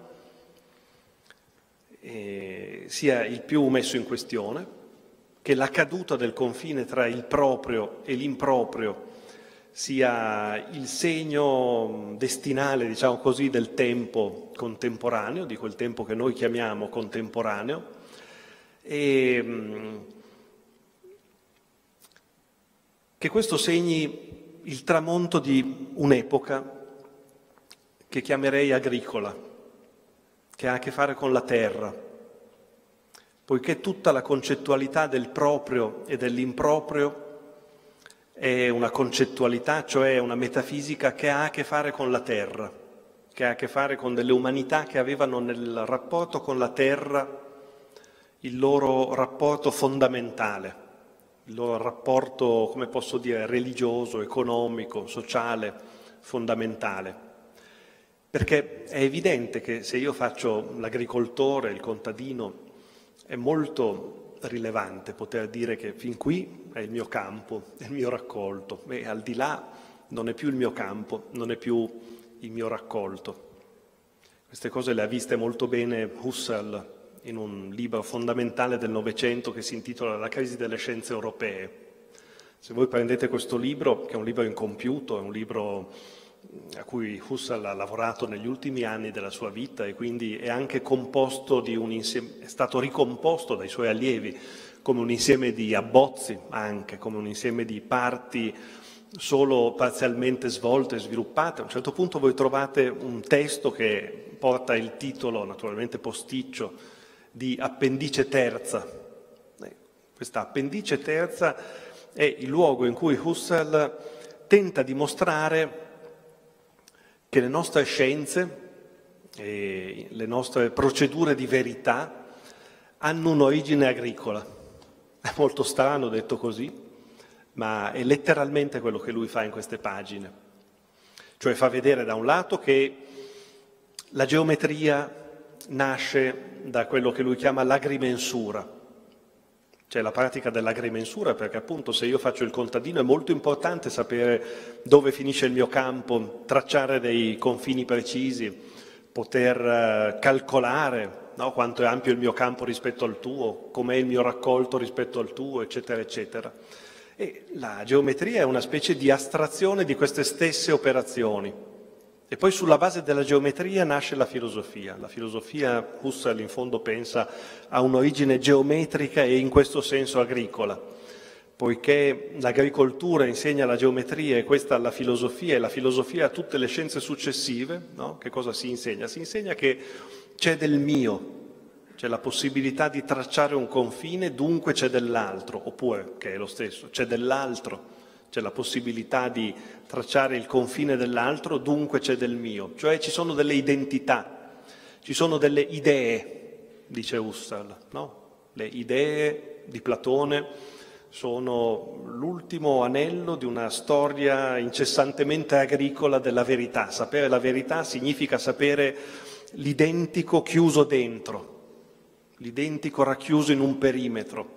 Eh, sia il più messo in questione, che la caduta del confine tra il proprio e l'improprio sia il segno destinale, diciamo così, del tempo contemporaneo, di quel tempo che noi chiamiamo contemporaneo, e mh, che questo segni il tramonto di un'epoca che chiamerei agricola, che ha a che fare con la terra, poiché tutta la concettualità del proprio e dell'improprio è una concettualità, cioè una metafisica che ha a che fare con la terra, che ha a che fare con delle umanità che avevano nel rapporto con la terra il loro rapporto fondamentale, il loro rapporto, come posso dire, religioso, economico, sociale, fondamentale. Perché è evidente che se io faccio l'agricoltore, il contadino, è molto rilevante poter dire che fin qui è il mio campo, è il mio raccolto, e al di là non è più il mio campo, non è più il mio raccolto. Queste cose le ha viste molto bene Husserl in un libro fondamentale del Novecento che si intitola La crisi delle scienze europee. Se voi prendete questo libro, che è un libro incompiuto, è un libro a cui Husserl ha lavorato negli ultimi anni della sua vita e quindi è anche composto di un insieme, è stato ricomposto dai suoi allievi come un insieme di abbozzi, anche come un insieme di parti solo parzialmente svolte e sviluppate. A un certo punto voi trovate un testo che porta il titolo, naturalmente posticcio, di appendice terza. Questa appendice terza è il luogo in cui Husserl tenta di mostrare che le nostre scienze e le nostre procedure di verità hanno un'origine agricola. È molto strano detto così, ma è letteralmente quello che lui fa in queste pagine. Cioè fa vedere da un lato che la geometria nasce da quello che lui chiama l'agrimensura, cioè la pratica dell'agrimensura, perché appunto se io faccio il contadino è molto importante sapere dove finisce il mio campo, tracciare dei confini precisi, poter calcolare, no, quanto è ampio il mio campo rispetto al tuo, com'è il mio raccolto rispetto al tuo, eccetera, eccetera. E la geometria è una specie di astrazione di queste stesse operazioni. E poi sulla base della geometria nasce la filosofia. La filosofia, Husserl in fondo pensa, ha un'origine geometrica e in questo senso agricola, poiché l'agricoltura insegna la geometria e questa la filosofia, e la filosofia a tutte le scienze successive, no? Che cosa si insegna? Si insegna che c'è del mio, c'è la possibilità di tracciare un confine, dunque c'è dell'altro, oppure, che è lo stesso, c'è dell'altro. C'è la possibilità di tracciare il confine dell'altro, dunque c'è del mio. Cioè ci sono delle identità, ci sono delle idee, dice Husserl, no? Le idee di Platone sono l'ultimo anello di una storia incessantemente agricola della verità. Sapere la verità significa sapere l'identico chiuso dentro, l'identico racchiuso in un perimetro.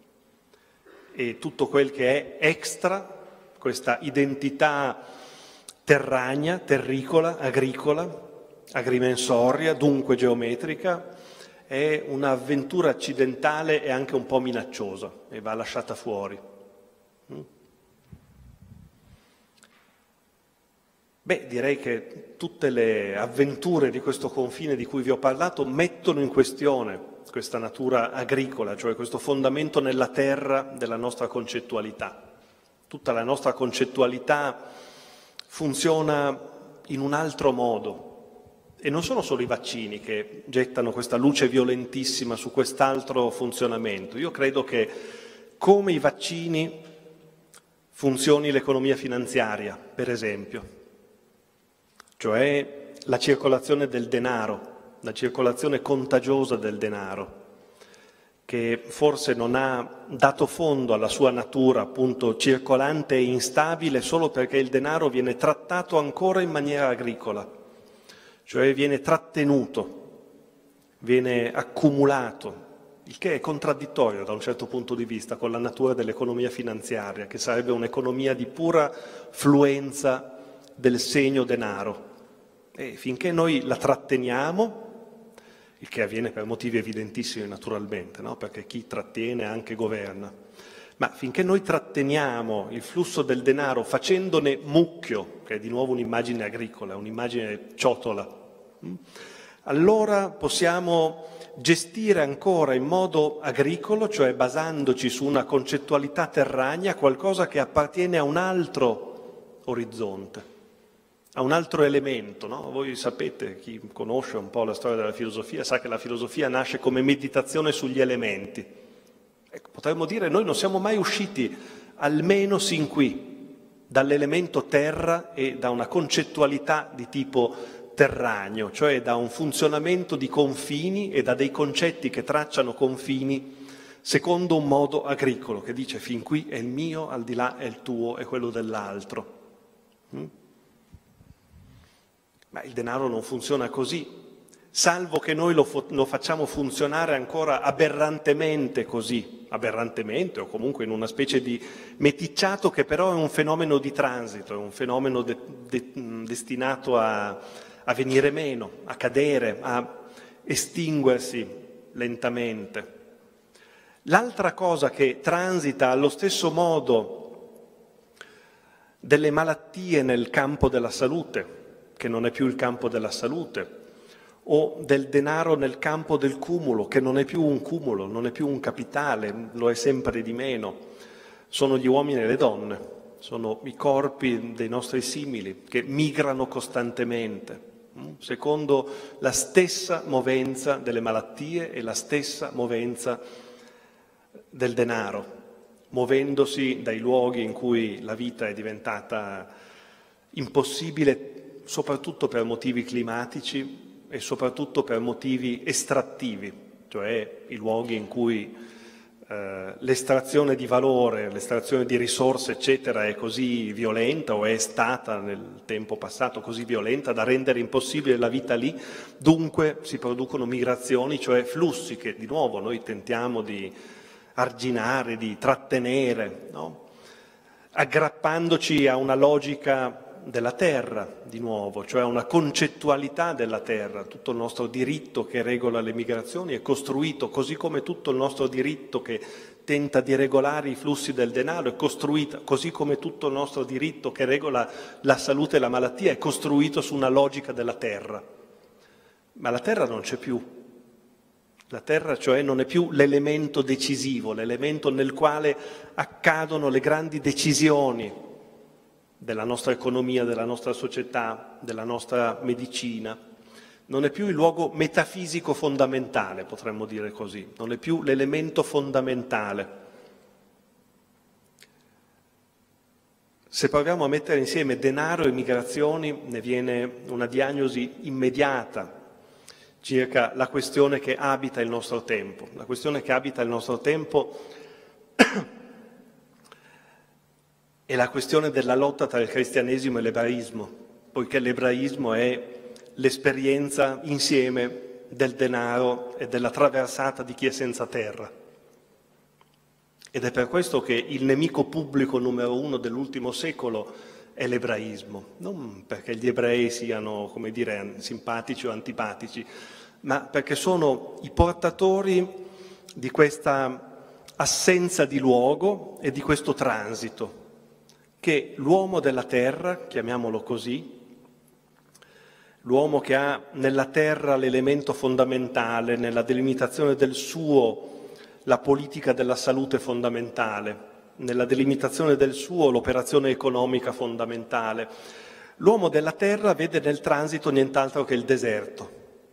E tutto quel che è extra, questa identità terragna, terricola, agricola, agrimensoria, dunque geometrica, è un'avventura accidentale e anche un po' minacciosa e va lasciata fuori. Beh, direi che tutte le avventure di questo confine di cui vi ho parlato mettono in questione questa natura agricola, cioè questo fondamento nella terra della nostra concettualità. Tutta la nostra concettualità funziona in un altro modo e non sono solo i vaccini che gettano questa luce violentissima su quest'altro funzionamento. Io credo che come i vaccini funzioni l'economia finanziaria, per esempio, cioè la circolazione del denaro, la circolazione contagiosa del denaro, che forse non ha dato fondo alla sua natura appunto circolante e instabile solo perché il denaro viene trattato ancora in maniera agricola, cioè viene trattenuto, viene accumulato, il che è contraddittorio da un certo punto di vista con la natura dell'economia finanziaria, che sarebbe un'economia di pura fluenza del segno denaro. E finché noi la tratteniamo, il che avviene per motivi evidentissimi naturalmente, no? Perché chi trattiene anche governa, ma finché noi tratteniamo il flusso del denaro facendone mucchio, che è di nuovo un'immagine agricola, un'immagine ciotola, allora possiamo gestire ancora in modo agricolo, cioè basandoci su una concettualità terranea, qualcosa che appartiene a un altro orizzonte, a un altro elemento, no? Voi sapete, chi conosce un po' la storia della filosofia, sa che la filosofia nasce come meditazione sugli elementi. Ecco, potremmo dire, noi non siamo mai usciti, almeno sin qui, dall'elemento terra e da una concettualità di tipo terraneo, cioè da un funzionamento di confini e da dei concetti che tracciano confini secondo un modo agricolo, che dice fin qui è il mio, al di là è il tuo, è quello dell'altro. Mm? Ma il denaro non funziona così, salvo che noi lo, lo facciamo funzionare ancora aberrantemente così, aberrantemente o comunque in una specie di meticciato che però è un fenomeno di transito, è un fenomeno de, de, destinato a a venire meno, a cadere, a estinguersi lentamente. L'altra cosa che transita allo stesso modo delle malattie nel campo della salute, che non è più il campo della salute, o del denaro nel campo del cumulo, che non è più un cumulo, non è più un capitale, lo è sempre di meno, sono gli uomini e le donne, sono i corpi dei nostri simili che migrano costantemente, secondo la stessa movenza delle malattie e la stessa movenza del denaro, muovendosi dai luoghi in cui la vita è diventata impossibile, soprattutto per motivi climatici e soprattutto per motivi estrattivi, cioè i luoghi in cui eh, l'estrazione di valore, l'estrazione di risorse, eccetera, è così violenta o è stata nel tempo passato così violenta da rendere impossibile la vita lì, dunque si producono migrazioni, cioè flussi che di nuovo noi tentiamo di arginare, di trattenere, no? Aggrappandoci a una logica della terra, di nuovo, cioè a una concettualità della terra. Tutto il nostro diritto che regola le migrazioni è costruito, così come tutto il nostro diritto che tenta di regolare i flussi del denaro è costruito, così come tutto il nostro diritto che regola la salute e la malattia è costruito su una logica della terra. Ma la terra non c'è più. La terra, cioè, non è più l'elemento decisivo, l'elemento nel quale accadono le grandi decisioni della nostra economia, della nostra società, della nostra medicina. Non è più il luogo metafisico fondamentale, potremmo dire così, non è più l'elemento fondamentale. Se proviamo a mettere insieme denaro e migrazioni, ne viene una diagnosi immediata circa la questione che abita il nostro tempo. La questione che abita il nostro tempo è la questione della lotta tra il cristianesimo e l'ebraismo, poiché l'ebraismo è l'esperienza insieme del denaro e della traversata di chi è senza terra. Ed è per questo che il nemico pubblico numero uno dell'ultimo secolo è l'ebraismo, non perché gli ebrei siano, come dire, simpatici o antipatici, ma perché sono i portatori di questa assenza di luogo e di questo transito che l'uomo della terra, chiamiamolo così, l'uomo che ha nella terra l'elemento fondamentale, nella delimitazione del suo, la politica della salute fondamentale, nella delimitazione del suo, l'operazione economica fondamentale. L'uomo della terra vede nel transito nient'altro che il deserto.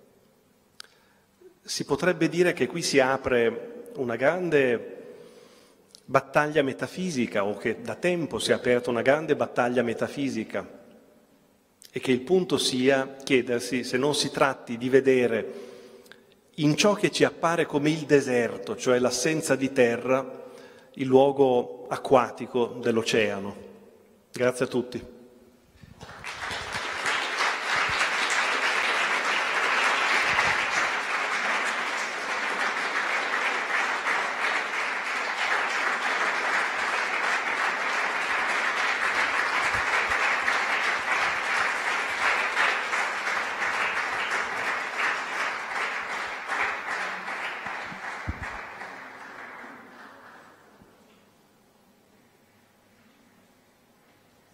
Si potrebbe dire che qui si apre una grande battaglia metafisica, o che da tempo si è aperta una grande battaglia metafisica, e che il punto sia chiedersi se non si tratti di vedere in ciò che ci appare come il deserto, cioè l'assenza di terra, il luogo acquatico dell'oceano. Grazie a tutti.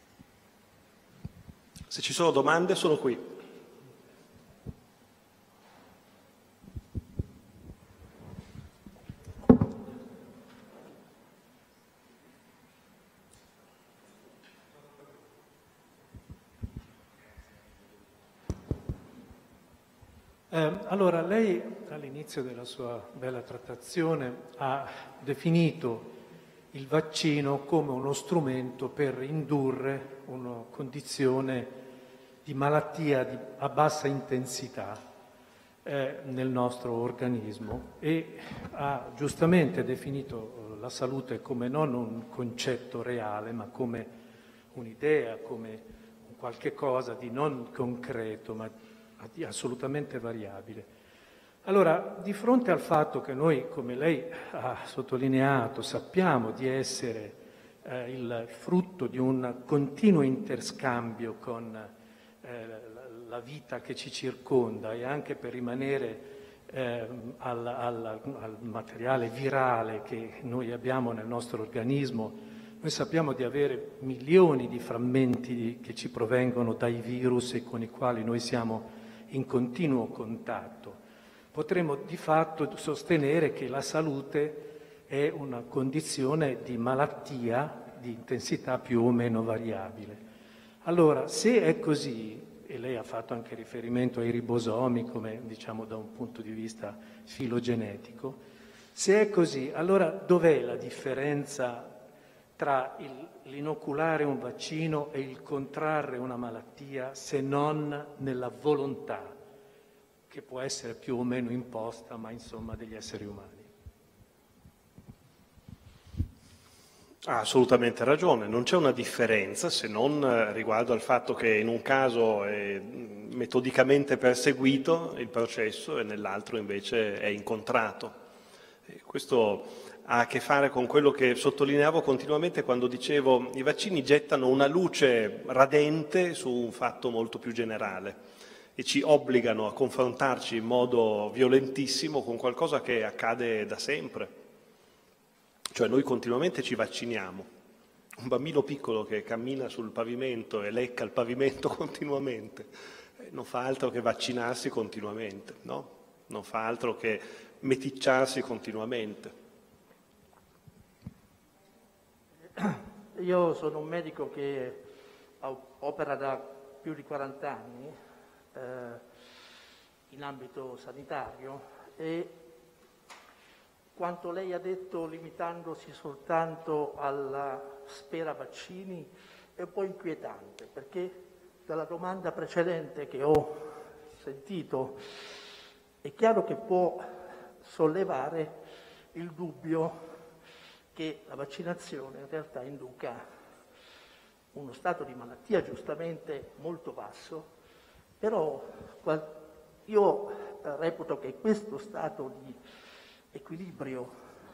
Se ci sono domande sono qui. Eh, allora, lei all'inizio della sua bella trattazione ha definito il vaccino come uno strumento per indurre una condizione di malattia di, a bassa intensità eh, nel nostro organismo e ha giustamente definito la salute come non un concetto reale, ma come un'idea, come un qualche cosa di non concreto, ma di assolutamente variabile. Allora, di fronte al fatto che noi, come lei ha sottolineato, sappiamo di essere eh, il frutto di un continuo interscambio con eh, la vita che ci circonda e anche per rimanere eh, al, al, al materiale virale che noi abbiamo nel nostro organismo, noi sappiamo di avere milioni di frammenti che ci provengono dai virus e con i quali noi siamo in continuo contatto. Potremmo di fatto sostenere che la salute è una condizione di malattia di intensità più o meno variabile. Allora, se è così, e lei ha fatto anche riferimento ai ribosomi come diciamo da un punto di vista filogenetico, se è così, allora dov'è la differenza tra il, l'inoculare un vaccino e il contrarre una malattia se non nella volontà che può essere più o meno imposta, ma insomma degli esseri umani? Ha assolutamente ragione, non c'è una differenza se non riguardo al fatto che in un caso è metodicamente perseguito il processo e nell'altro invece è incontrato. E questo ha a che fare con quello che sottolineavo continuamente quando dicevo i vaccini gettano una luce radente su un fatto molto più generale e ci obbligano a confrontarci in modo violentissimo con qualcosa che accade da sempre. Cioè noi continuamente ci vacciniamo. Un bambino piccolo che cammina sul pavimento e lecca il pavimento continuamente non fa altro che vaccinarsi continuamente, no? Non fa altro che meticciarsi continuamente. Io sono un medico che opera da più di quaranta anni eh, in ambito sanitario e quanto lei ha detto limitandosi soltanto alla sfera vaccini è un po' inquietante, perché dalla domanda precedente che ho sentito è chiaro che può sollevare il dubbio che la vaccinazione in realtà induca uno stato di malattia giustamente molto basso, però io reputo che questo stato di equilibrio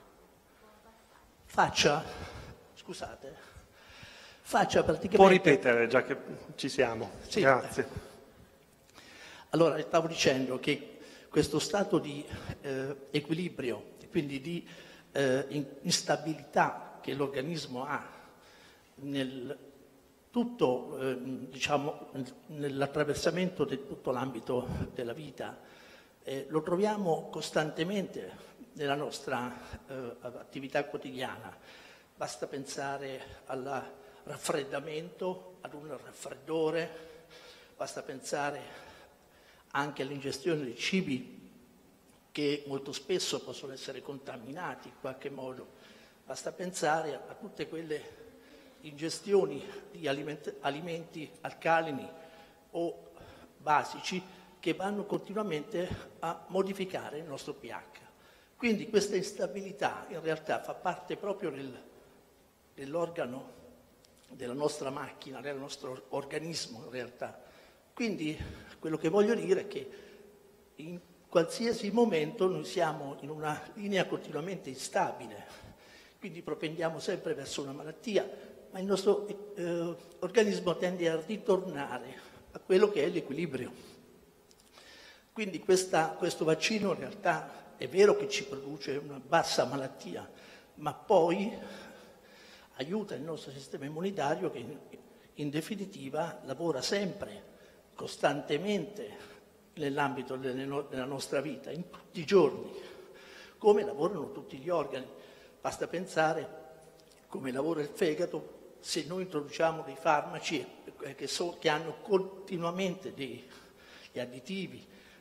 faccia, scusate, faccia praticamente... Può ripetere, già che ci siamo. Sì, grazie. Allora, stavo dicendo che questo stato di eh, equilibrio, quindi di eh, instabilità che l'organismo ha nel tutto, eh, diciamo, nell'attraversamento di tutto l'ambito della vita, eh, lo troviamo costantemente nella nostra eh, attività quotidiana. Basta pensare al raffreddamento, ad un raffreddore, basta pensare anche all'ingestione di cibi che molto spesso possono essere contaminati in qualche modo. Basta pensare a tutte quelle ingestioni di aliment- alimenti alcalini o basici che vanno continuamente a modificare il nostro pH. Quindi questa instabilità in realtà fa parte proprio del, dell'organo, della nostra macchina, del nostro organismo in realtà. Quindi quello che voglio dire è che in qualsiasi momento noi siamo in una linea continuamente instabile, quindi propendiamo sempre verso una malattia, ma il nostro eh, organismo tende a ritornare a quello che è l'equilibrio. Quindi questa, questo vaccino in realtà è vero che ci produce una bassa malattia, ma poi aiuta il nostro sistema immunitario che in, in definitiva lavora sempre, costantemente nell'ambito della nostra vita, in tutti i giorni, come lavorano tutti gli organi. Basta pensare come lavora il fegato se noi introduciamo dei farmaci che, so, che hanno continuamente degli additivi,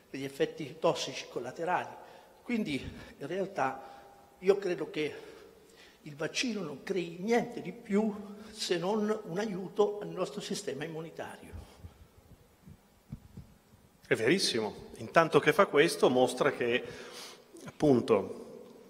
gli effetti tossici collaterali. Quindi in realtà io credo che il vaccino non crei niente di più se non un aiuto al nostro sistema immunitario. È verissimo. Intanto che fa questo mostra che appunto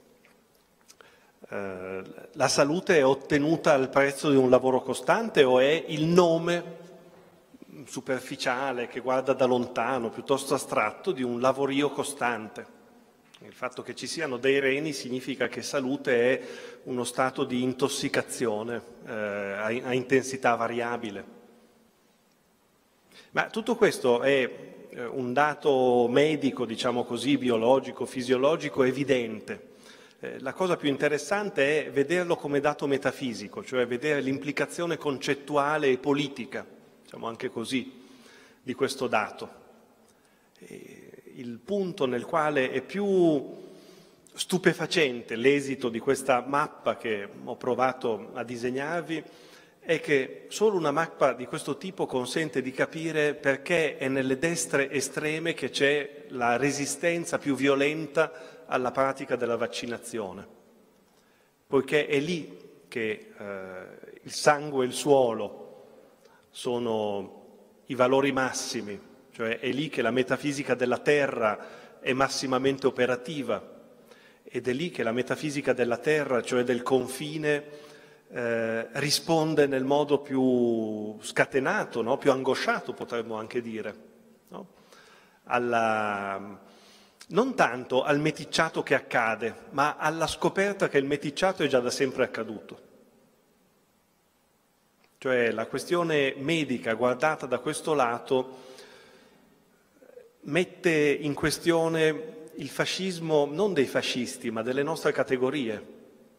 eh, la salute è ottenuta al prezzo di un lavoro costante o è il nome superficiale che guarda da lontano, piuttosto astratto, di un lavorio costante. Il fatto che ci siano dei reni significa che salute è uno stato di intossicazione eh, a, a intensità variabile. Ma tutto questo è un dato medico, diciamo così, biologico, fisiologico, evidente. Eh, la cosa più interessante è vederlo come dato metafisico, cioè vedere l'implicazione concettuale e politica, diciamo anche così, di questo dato. E il punto nel quale è più stupefacente l'esito di questa mappa che ho provato a disegnarvi è che solo una mappa di questo tipo consente di capire perché è nelle destre estreme che c'è la resistenza più violenta alla pratica della vaccinazione, poiché è lì che eh, il sangue e il suolo sono i valori massimi, cioè è lì che la metafisica della terra è massimamente operativa ed è lì che la metafisica della terra, cioè del confine, Eh, risponde nel modo più scatenato, no? Più angosciato potremmo anche dire, no? Alla, non tanto al meticciato che accade, ma alla scoperta che il meticciato è già da sempre accaduto. Cioè la questione medica guardata da questo lato mette in questione il fascismo non dei fascisti, ma delle nostre categorie.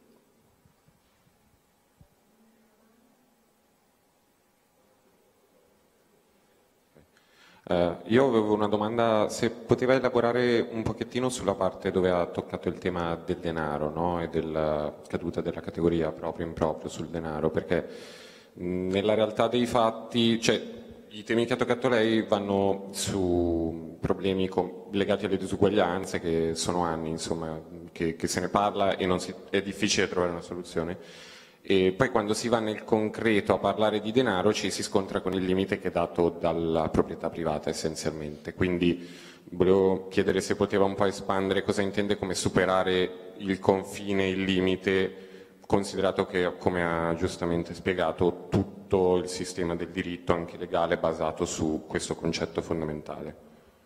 Uh, io avevo una domanda, se poteva elaborare un pochettino sulla parte dove ha toccato il tema del denaro, no? E della caduta della categoria proprio in proprio sul denaro, perché mh, nella realtà dei fatti, cioè, i temi che ha toccato lei vanno su problemi con, legati alle disuguaglianze che sono anni, insomma, che, che se ne parla e non si, è difficile trovare una soluzione. E poi quando si va nel concreto a parlare di denaro ci si scontra con il limite che è dato dalla proprietà privata essenzialmente. Quindi volevo chiedere se poteva un po' espandere cosa intende come superare il confine, il limite, considerato che, come ha giustamente spiegato, tutto il sistema del diritto, anche legale, è basato su questo concetto fondamentale.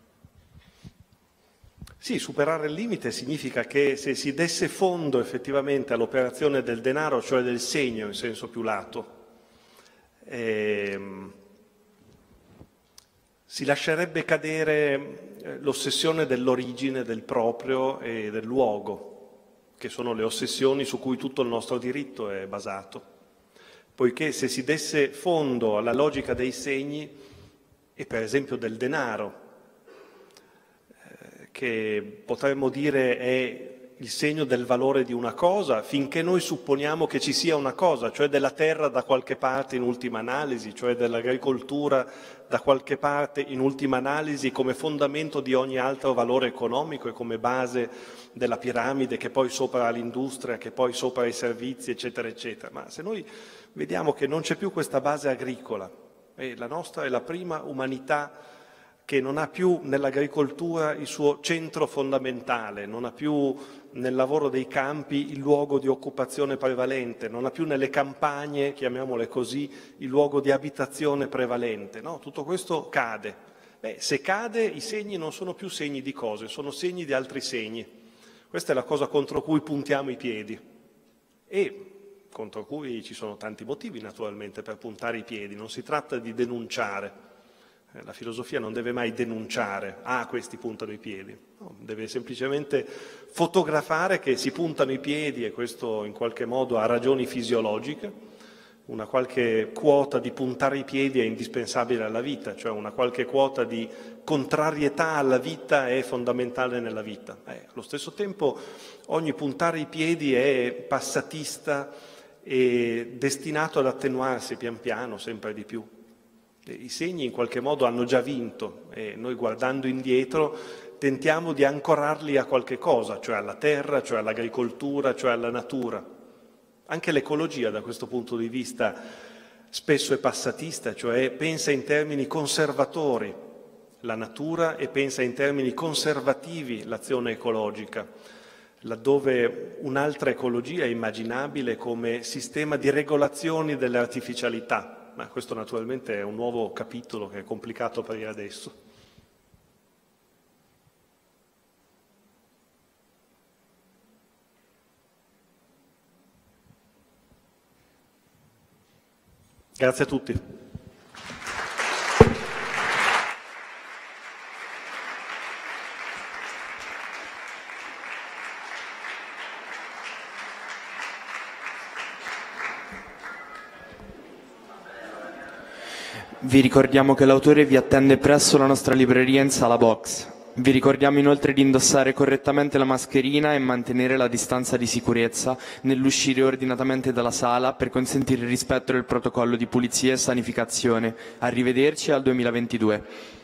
Sì, superare il limite significa che se si desse fondo effettivamente all'operazione del denaro, cioè del segno in senso più lato, ehm, si lascerebbe cadere eh, l'ossessione dell'origine, del proprio e del luogo, che sono le ossessioni su cui tutto il nostro diritto è basato. Poiché se si desse fondo alla logica dei segni, e per esempio del denaro, che potremmo dire è il segno del valore di una cosa, finché noi supponiamo che ci sia una cosa, cioè della terra da qualche parte in ultima analisi, cioè dell'agricoltura da qualche parte in ultima analisi come fondamento di ogni altro valore economico e come base della piramide che poi sopra l'industria, che poi sopra i servizi, eccetera, eccetera. Ma se noi vediamo che non c'è più questa base agricola, e la nostra è la prima umanità che non ha più nell'agricoltura il suo centro fondamentale, non ha più nel lavoro dei campi il luogo di occupazione prevalente, non ha più nelle campagne, chiamiamole così, il luogo di abitazione prevalente. No? Tutto questo cade. Beh, se cade i segni non sono più segni di cose, sono segni di altri segni. Questa è la cosa contro cui puntiamo i piedi e contro cui ci sono tanti motivi naturalmente per puntare i piedi. Non si tratta di denunciare. La filosofia non deve mai denunciare, ah, questi puntano i piedi, no, deve semplicemente fotografare che si puntano i piedi e questo in qualche modo ha ragioni fisiologiche, una qualche quota di puntare i piedi è indispensabile alla vita, cioè una qualche quota di contrarietà alla vita è fondamentale nella vita. Eh, allo stesso tempo ogni puntare i piedi è passatista e destinato ad attenuarsi pian piano sempre di più. I segni in qualche modo hanno già vinto e noi guardando indietro tentiamo di ancorarli a qualche cosa, cioè alla terra, cioè all'agricoltura, cioè alla natura. Anche l'ecologia da questo punto di vista spesso è passatista, cioè pensa in termini conservatori la natura e pensa in termini conservativi l'azione ecologica, laddove un'altra ecologia è immaginabile come sistema di regolazioni delle artificialità. Ma questo naturalmente è un nuovo capitolo che è complicato per dire adesso. Grazie a tutti. Vi ricordiamo che l'autore vi attende presso la nostra libreria in sala box. Vi ricordiamo inoltre di indossare correttamente la mascherina e mantenere la distanza di sicurezza nell'uscire ordinatamente dalla sala per consentire il rispetto del protocollo di pulizia e sanificazione. Arrivederci al duemilaventidue.